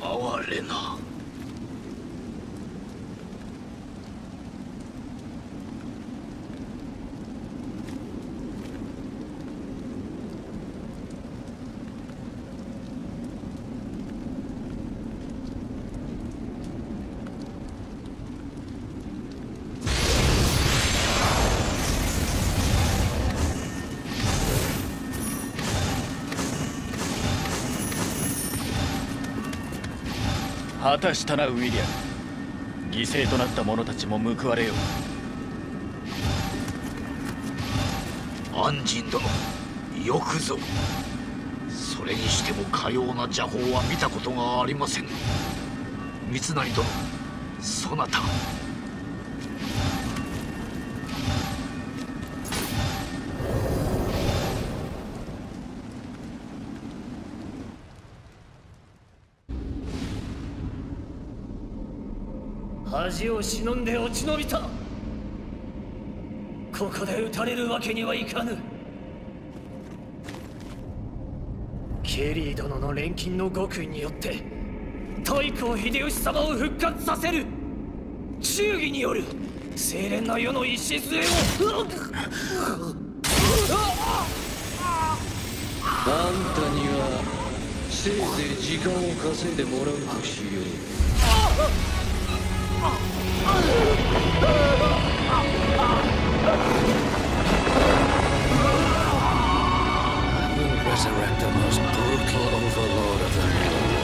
哀れな。 果たしたなウィリアム。犠牲となった者たちも報われよう。安心殿、よくぞ。それにしてもかような邪法は見たことがありません。三成殿、そなた。 恥を忍んで落ち延びた。ここで撃たれるわけにはいかぬ。ケリー殿の錬金の極意によって太閤秀吉様を復活させる。忠義による清廉な世の礎を。 あんたにはせいぜい時間を稼いでもらうとしよう。 I will resurrect the most brutal overlord of them all.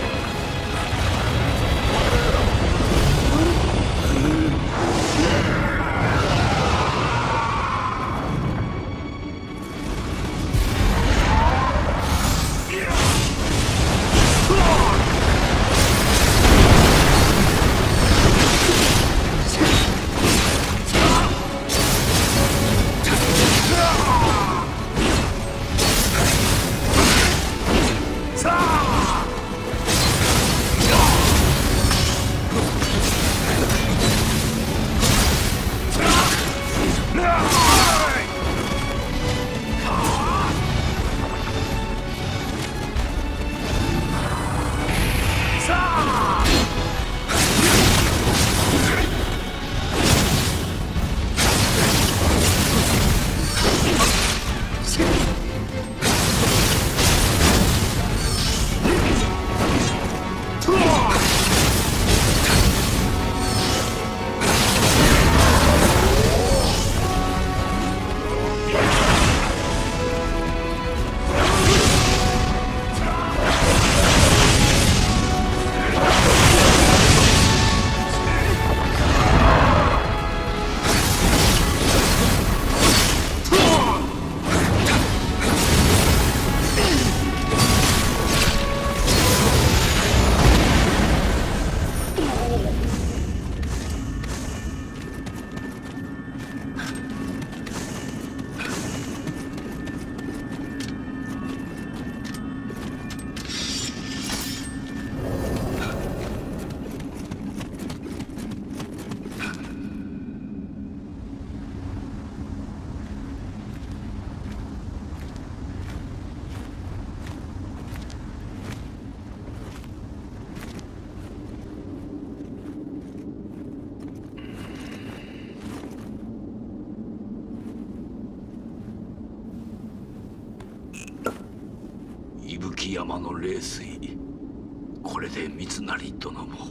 伊吹山の冷水、これで三成殿も。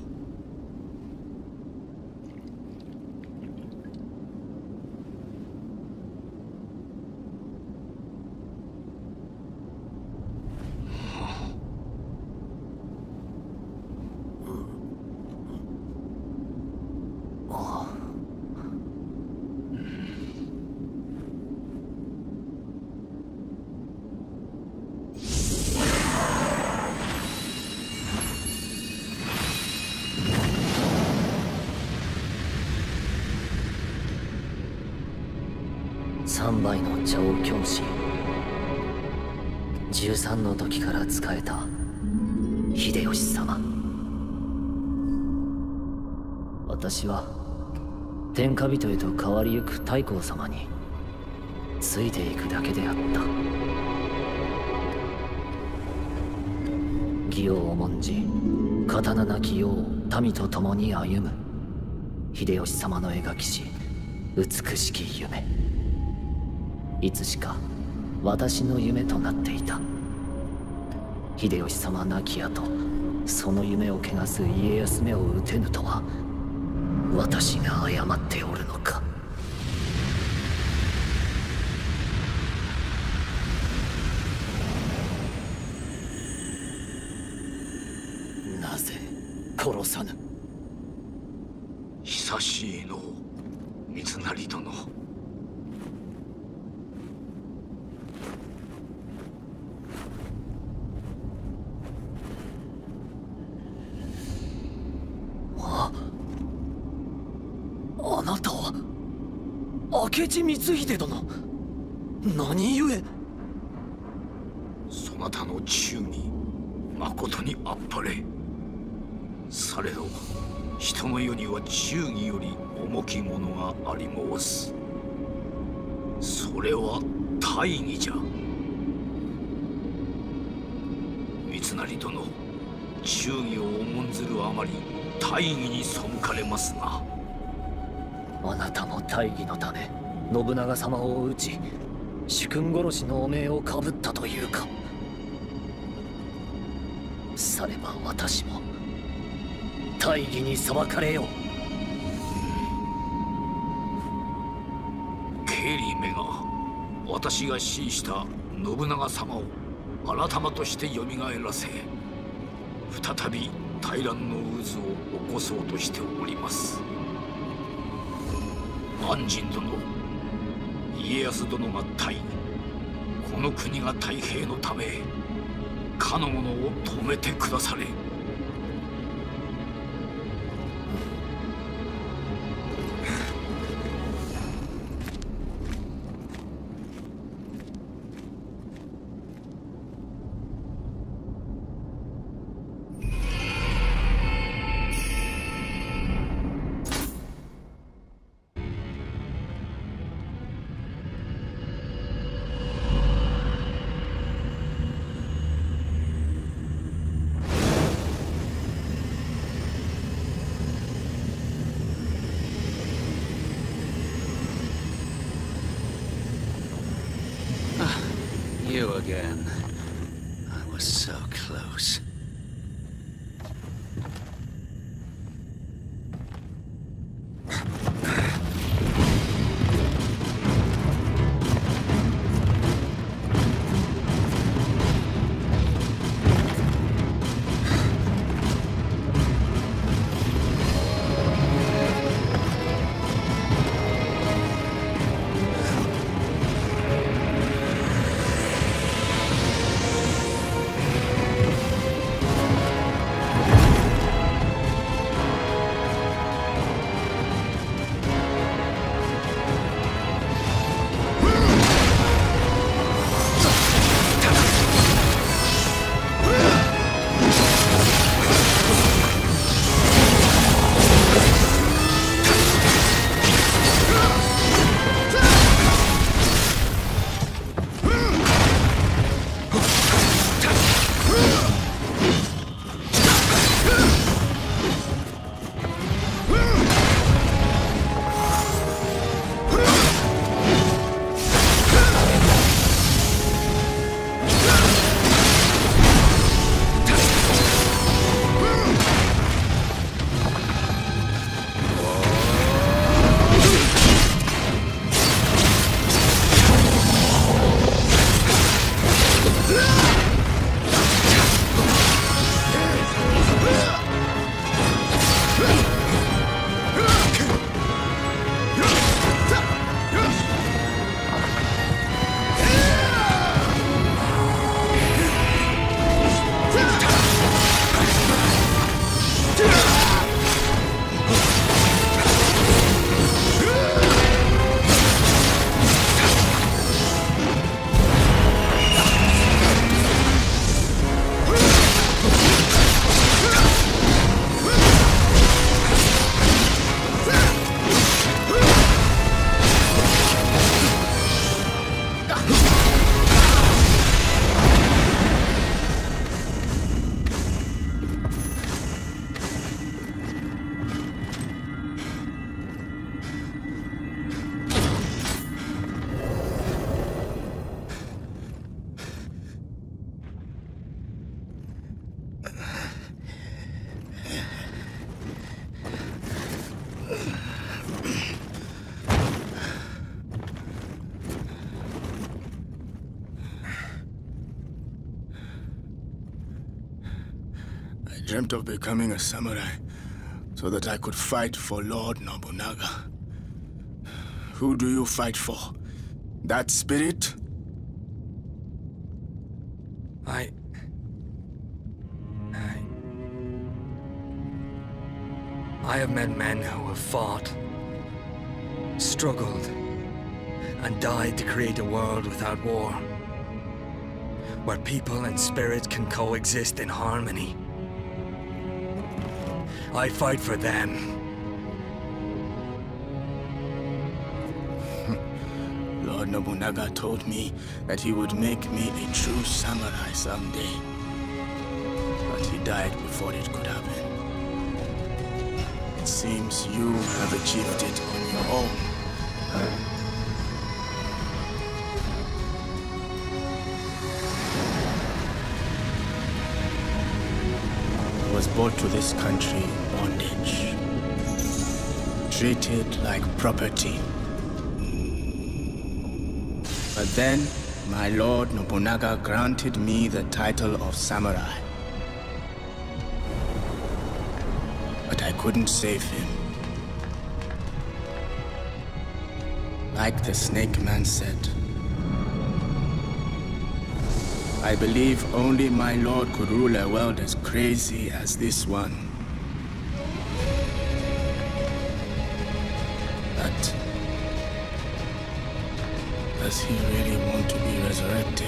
三杯の調教師、十三の時から仕えた秀吉様。私は天下人へと変わりゆく太閤様についていくだけであった。義を重んじ刀なき世を民と共に歩む秀吉様の描きし美しき夢。いつしか私の夢となっていた。秀吉様亡き後、その夢を汚す家康めを討てぬとは、私が誤っておるのか。なぜ殺さぬ？ 久しいの三成殿。 あ、あなたは明智光秀殿。何故？ そなたの忠義、まことにあっぱれ。されど人の世には忠義より重きものがあり申す。それは大義じゃ。三成殿、忠義を重んずるあまり大義に背かれますな。 あなたも大義のため信長様を討ち、主君殺しの汚名をかぶったというか。されば私も大義に裁かれよう。 経理めが私が死した信長様を改まとしてよみがえらせ、再び大乱の渦を起こそうとしております。安仁殿、家康殿が大義、この国が太平のため、かの者を止めてくだされ。 You again. I was so close. dreamt of becoming a samurai so that I could fight for Lord Nobunaga. Who do you fight for? That spirit? I... I... I have met men who have fought, struggled, and died to create a world without war, where people and spirits can coexist in harmony. I fight for them. Lord Nobunaga told me that he would make me a true samurai someday. But he died before it could happen. It seems you have achieved it on your own. I was brought to this country in bondage, treated like property. But then, my Lord Nobunaga granted me the title of samurai. But I couldn't save him. Like the Snake Man said, I believe only my lord could rule a world as crazy as this one. But does he really want to be resurrected?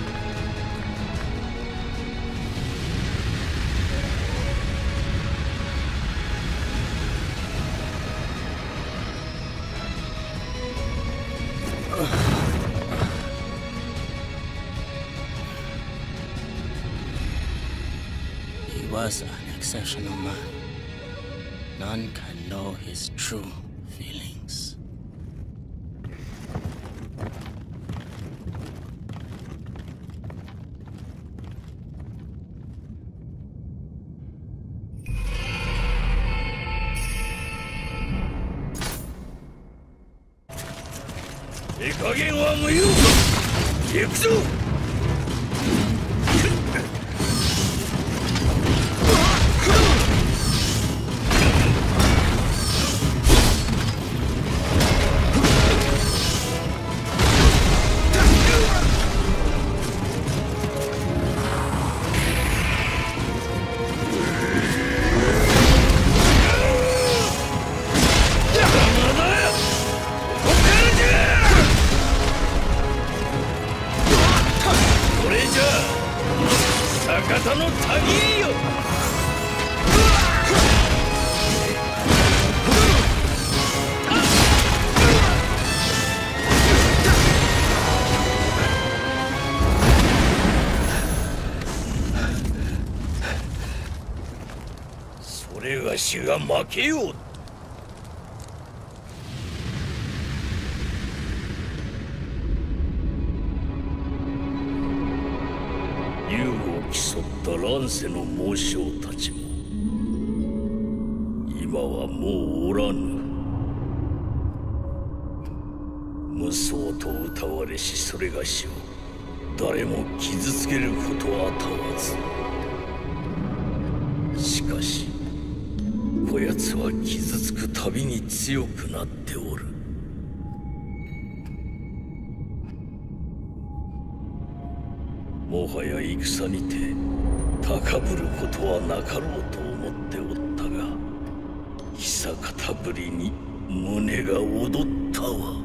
He was an exceptional man. None can know his true feelings. それがしが負けよう。竜を競った乱世の猛将たちも今はもうおらぬ。無双と歌われしそれがしを誰も傷つけることはたわず。しかしこやつは傷つくたびに強くなっておる。もはや戦にて高ぶることはなかろうと思っておったが、久方ぶりに胸が躍ったわ。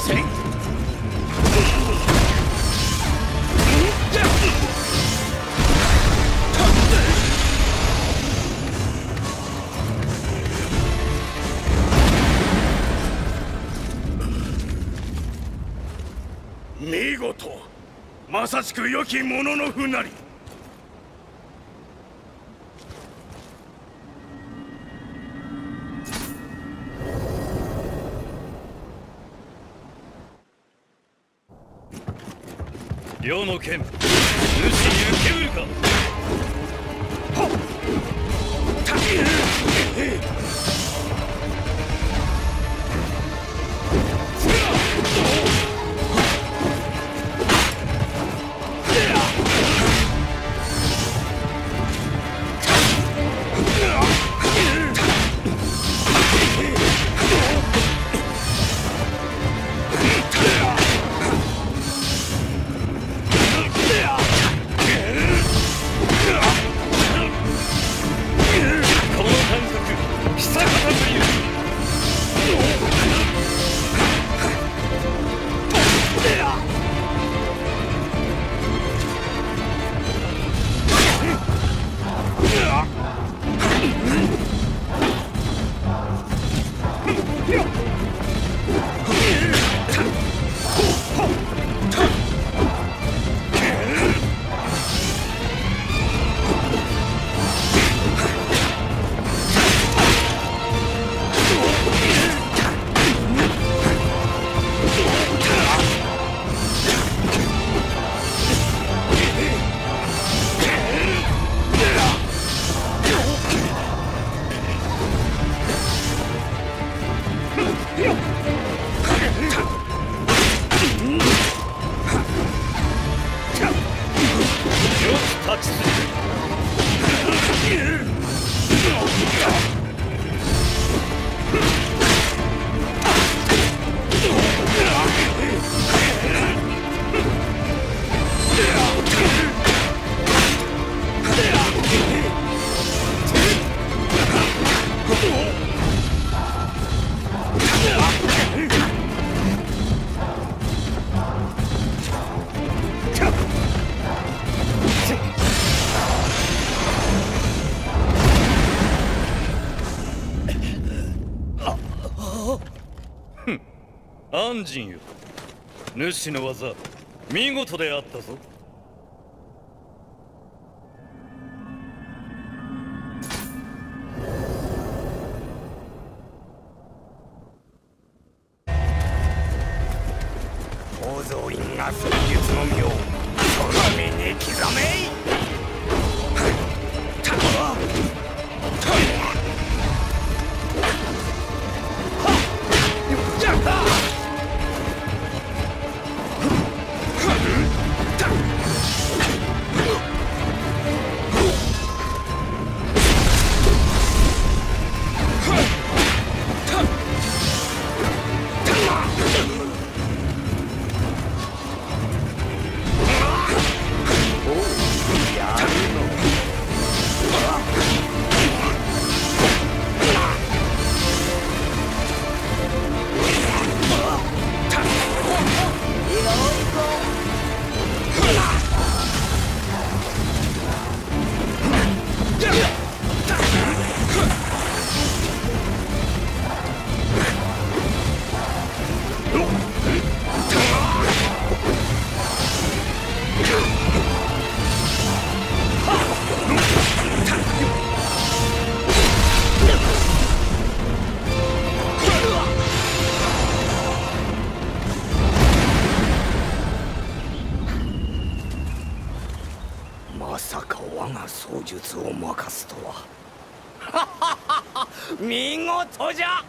見事、まさしく良き者のふなり。 両の剣、主行けうるか。はっ。安心よ。主の技、見事であったぞ。 宝蔵院が戦術の妙、その身に刻めい。まさか我が槍術を任すとは。見事じゃ。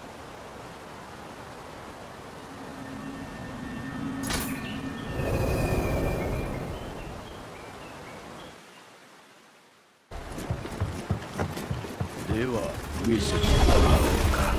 では見せてもらおうか。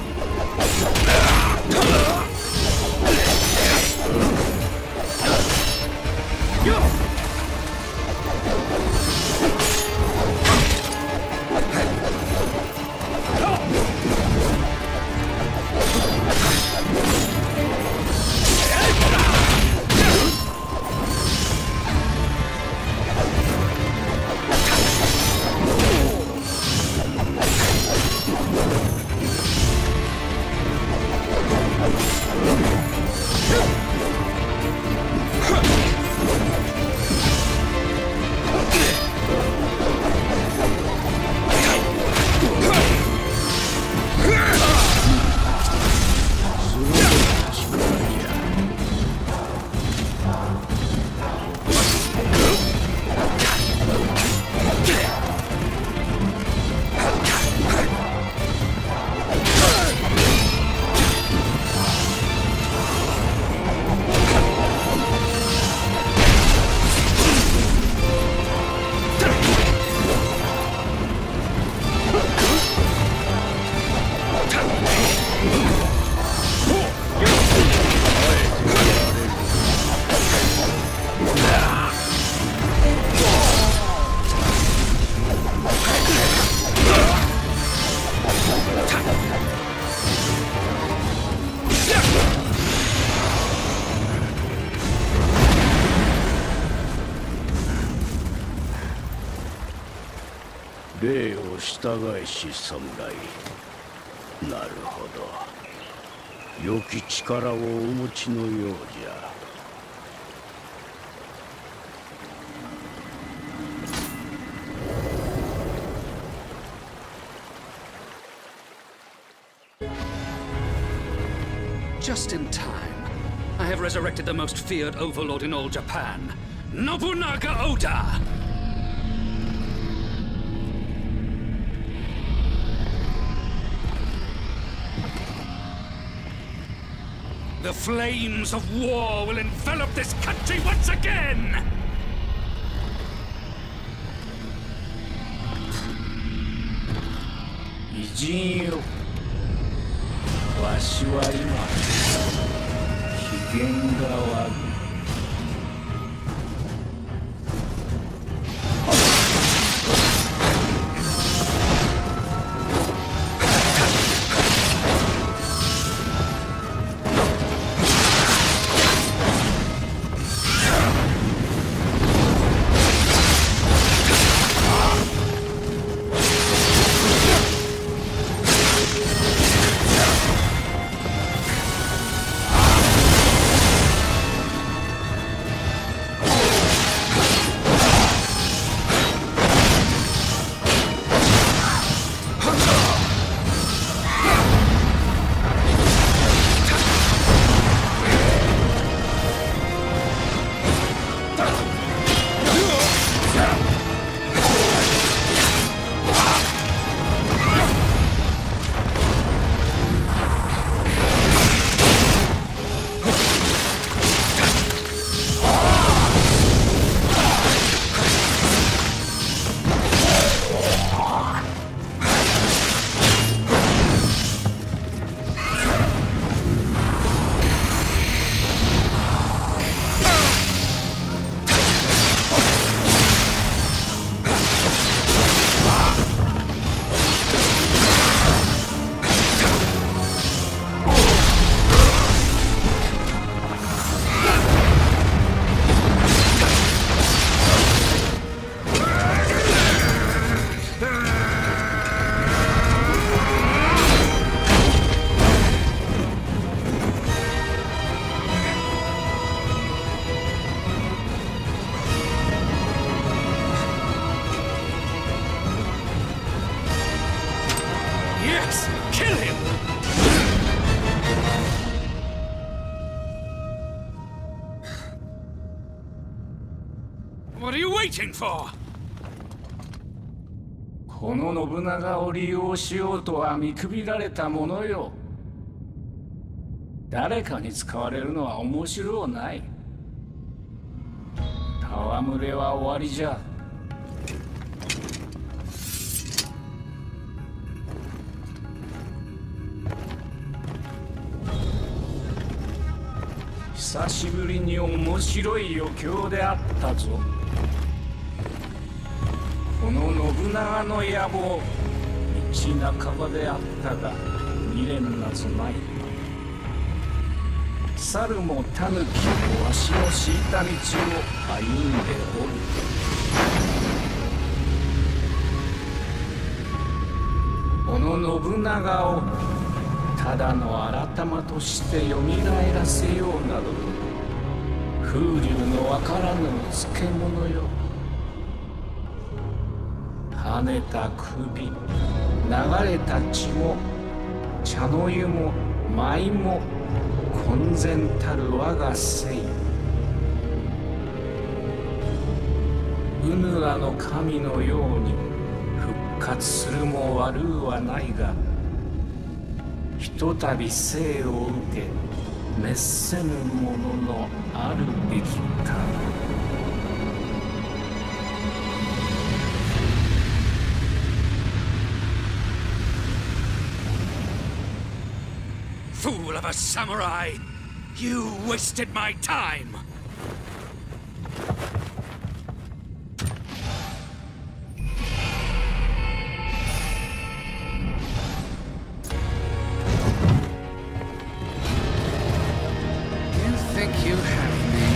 礼を従いし侍。なるほど。良き力をお持ちのようじゃ。 Just in time. I have resurrected the most feared overlord in all Japan, Nobunaga Oda! The flames of war will envelop this country once again! Ijin-yo, わしは今機嫌が悪い。 What are you waiting for? この信長を利用しようとは見くびられたものよ。誰かに使われるのは面白うない。戯れは終わりじゃ。久しぶりに面白い余興であったぞ。この信長の野望、道半ばであったが未練なぞない。猿も狸もわしの敷いた道を歩んでおる。この信長をただの新玉としてよみがえらせようなどと風流のわからぬ漬物よ。跳ねた首、流れた血も茶の湯も舞も混然たる我が生。うぬらの神のように復活するも悪うはないが、ひとたび生を受け滅せぬもののあるべきか。 Fool of a samurai! You wasted my time! You think you have me?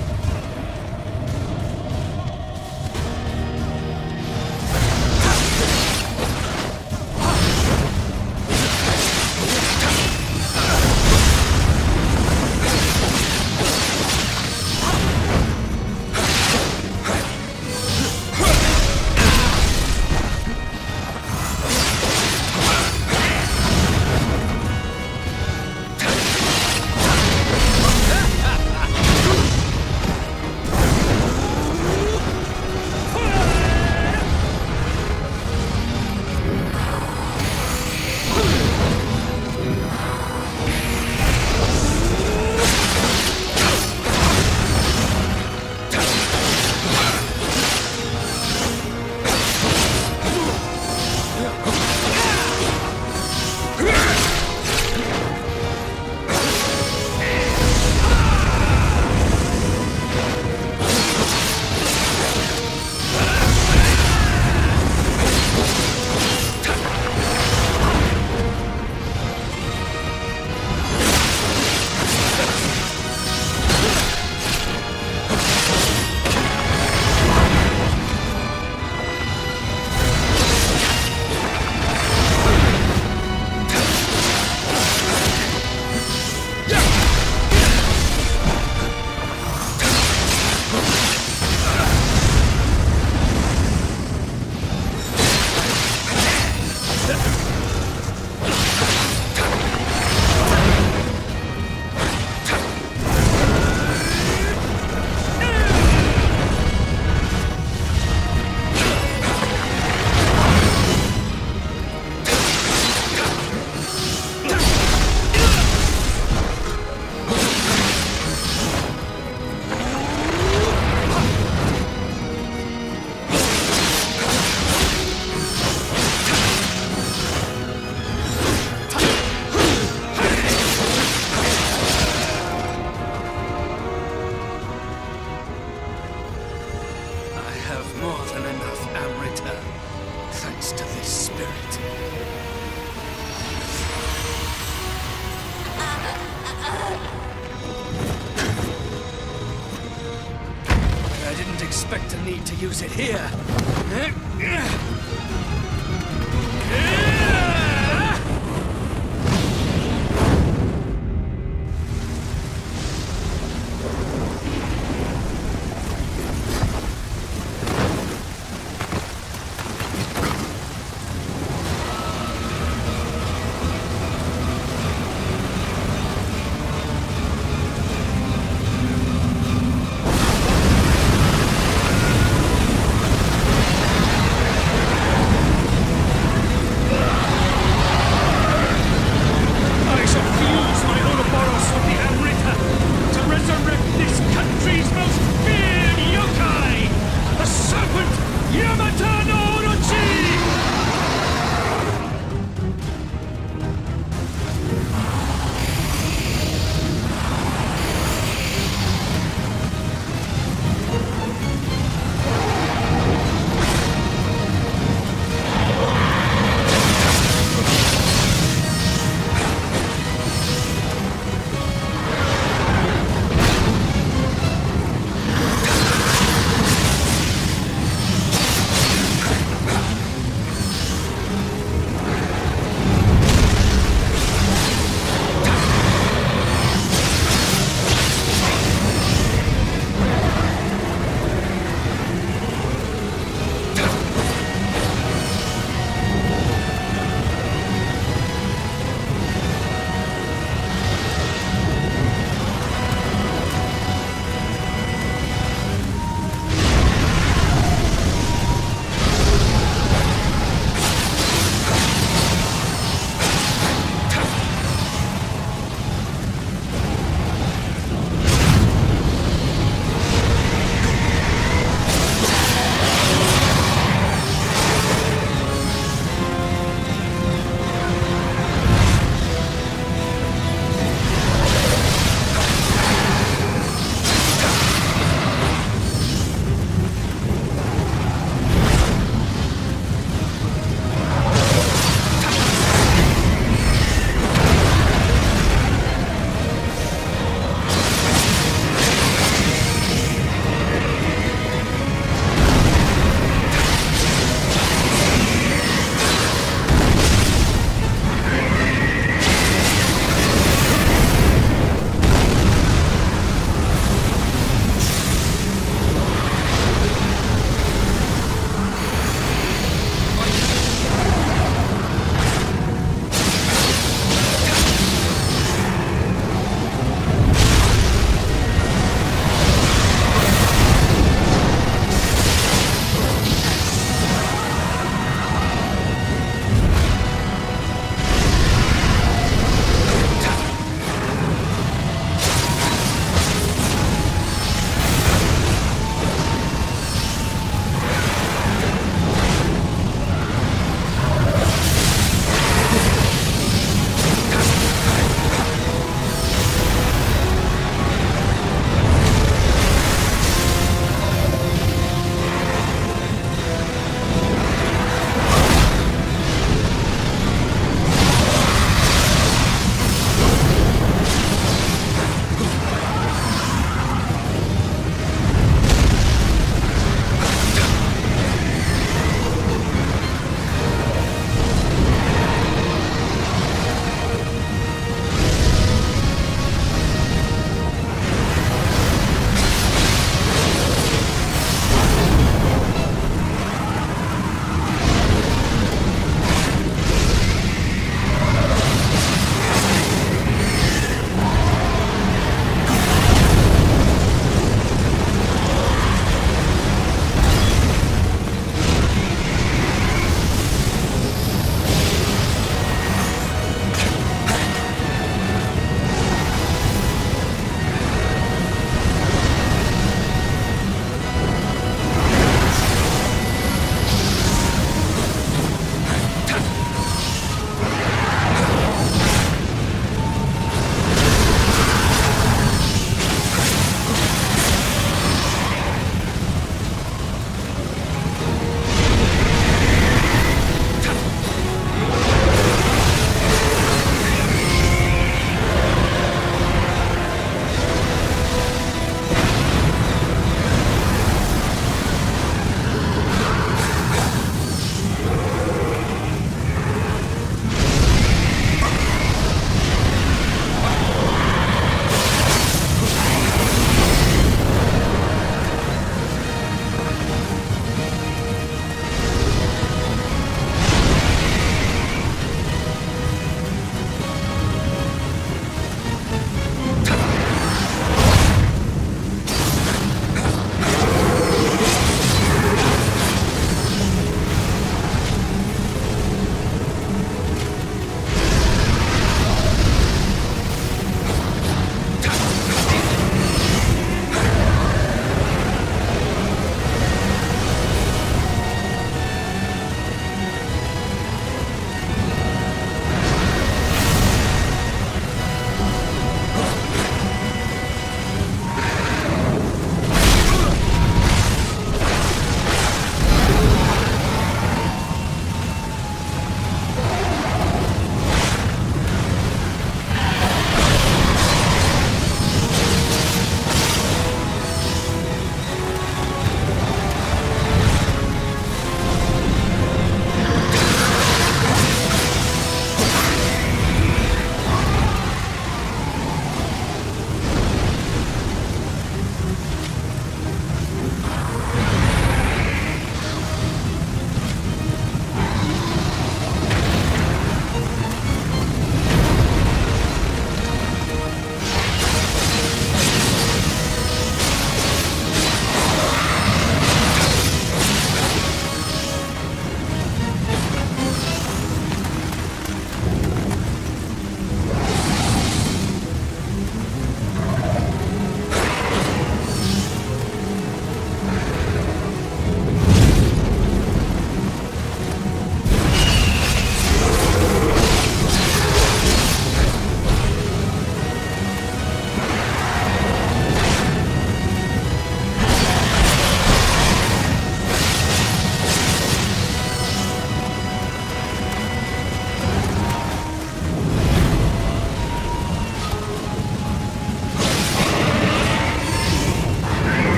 Expect to need to use it here.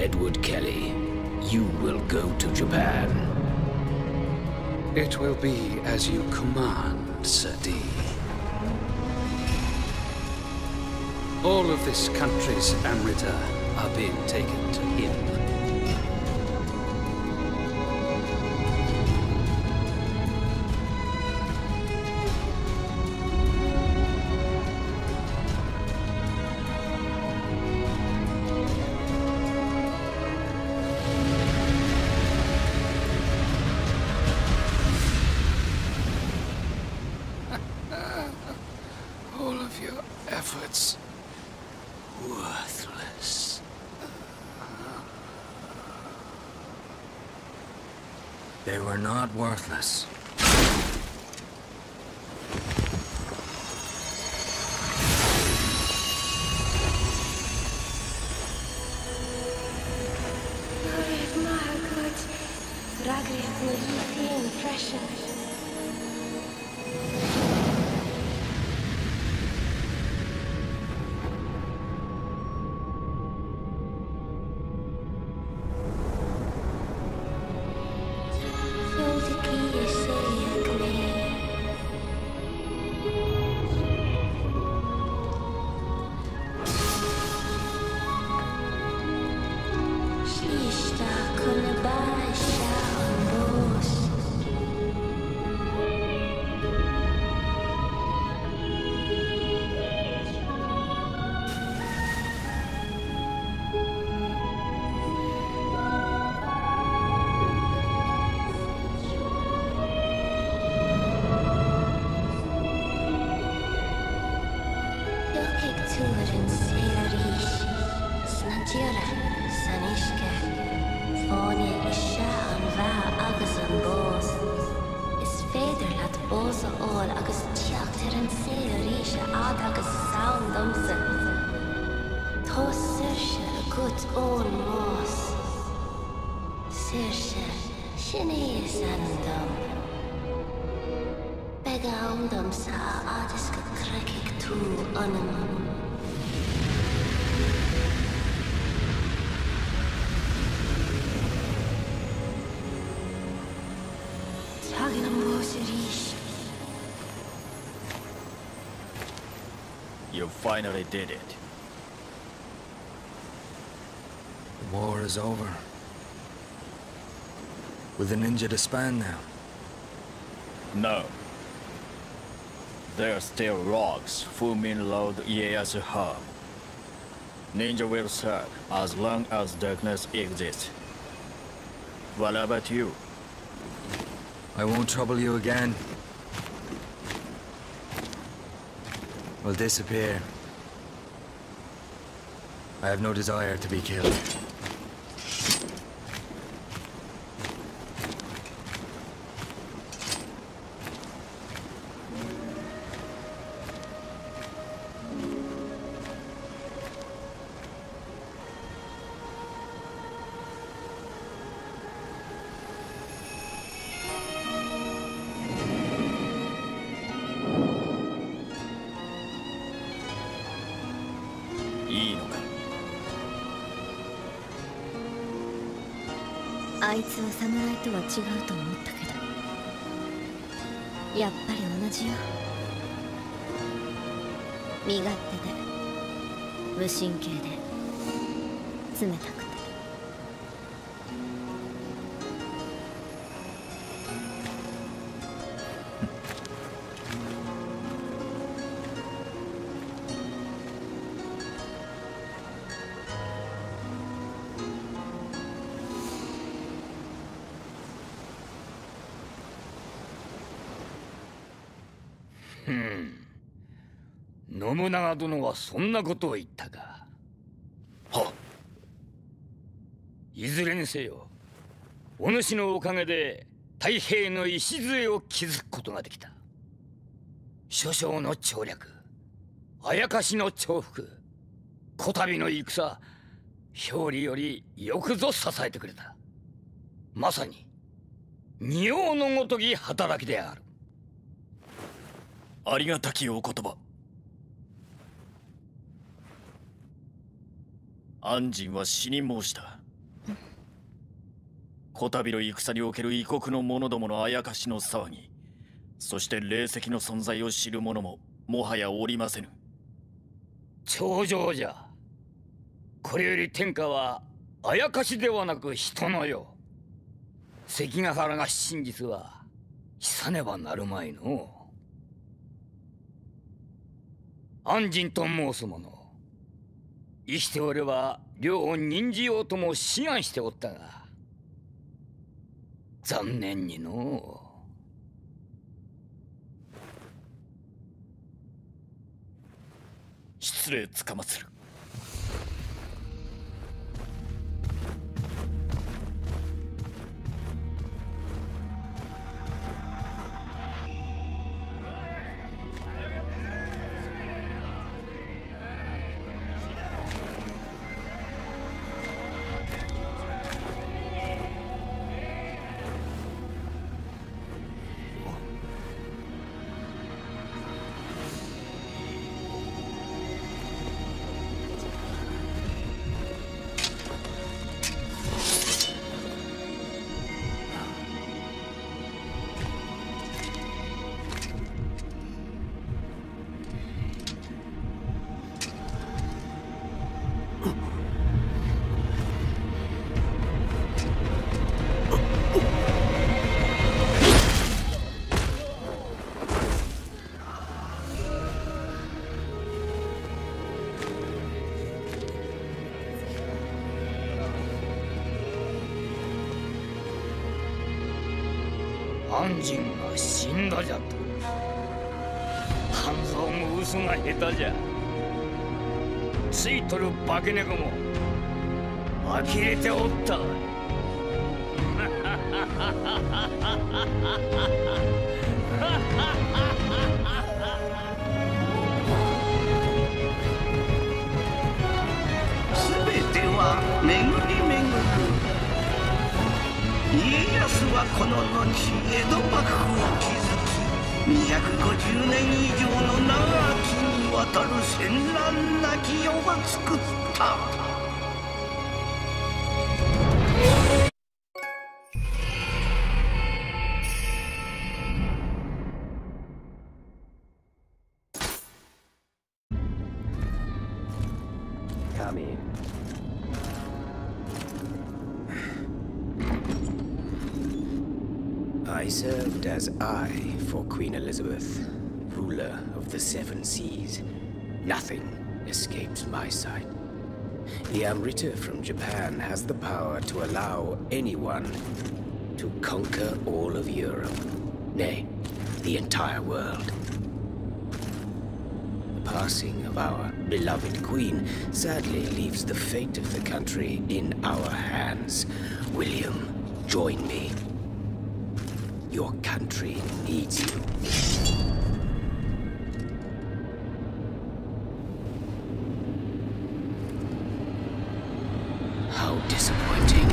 Edward Kelly, you will go to Japan. It will be as you command, Sir D. All of this country's Amrita are being taken to him. All of your efforts worthless. They were not worthless. You finally did it. The war is over. Will the ninja disband now? No. There are still rocks Fumin Lord Ieyasu harm. Ninja will serve as long as darkness exists. What about you? I won't trouble you again. Will disappear. I have no desire to be killed. あいつは侍とは違うと思ったけど、やっぱり同じよ。身勝手で無神経で冷たくて。 ふん。信長殿はそんなことを言ったか。はっ。いずれにせよ、お主のおかげで太平の礎を築くことができた。諸将の調略、あやかしの重複、こたびの戦、表裏よりよくぞ支えてくれた。まさに仁王のごとき働きである。 ありがたきお言葉。安仁は死に申した。 こたびの戦における異国の者どものあやかしの騒ぎ、そして霊石の存在を知る者ももはやおりませぬ。 頂上じゃ。これより天下はあやかしではなく人のよ。関ヶ原が真実は知さねばなるまいの。安心と申す者、生きておれば領を任じようとも志願しておったが、残念にの。 失礼つかまつる。 安心が死んだじゃと。半蔵も嘘が下手じゃ。ついとる化け猫も呆れておったわい。 全ては巡り巡る。家康はこの後江戸幕府を築き、にひゃくごじゅうねん以上の長きにわたる戦乱なき世を作った。 Come in. I served as eye for Queen Elizabeth, ruler of the Seven Seas. Nothing escapes my sight. The Amrita from Japan has the power to allow anyone to conquer all of Europe. Nay, the entire world. The passing of our beloved queen sadly leaves the fate of the country in our hands. William, join me. Your country needs you. How disappointing.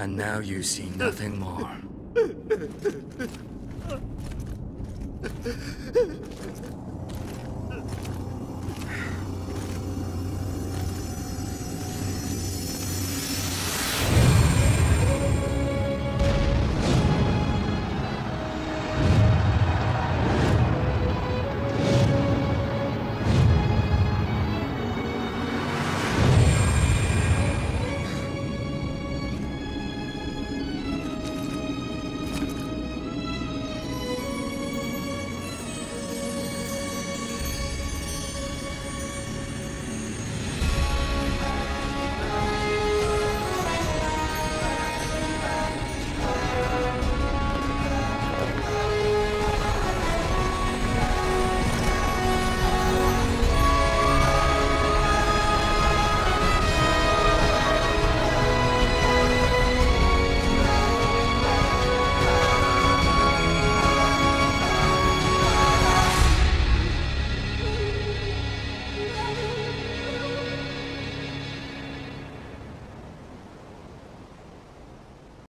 And now you see nothing more.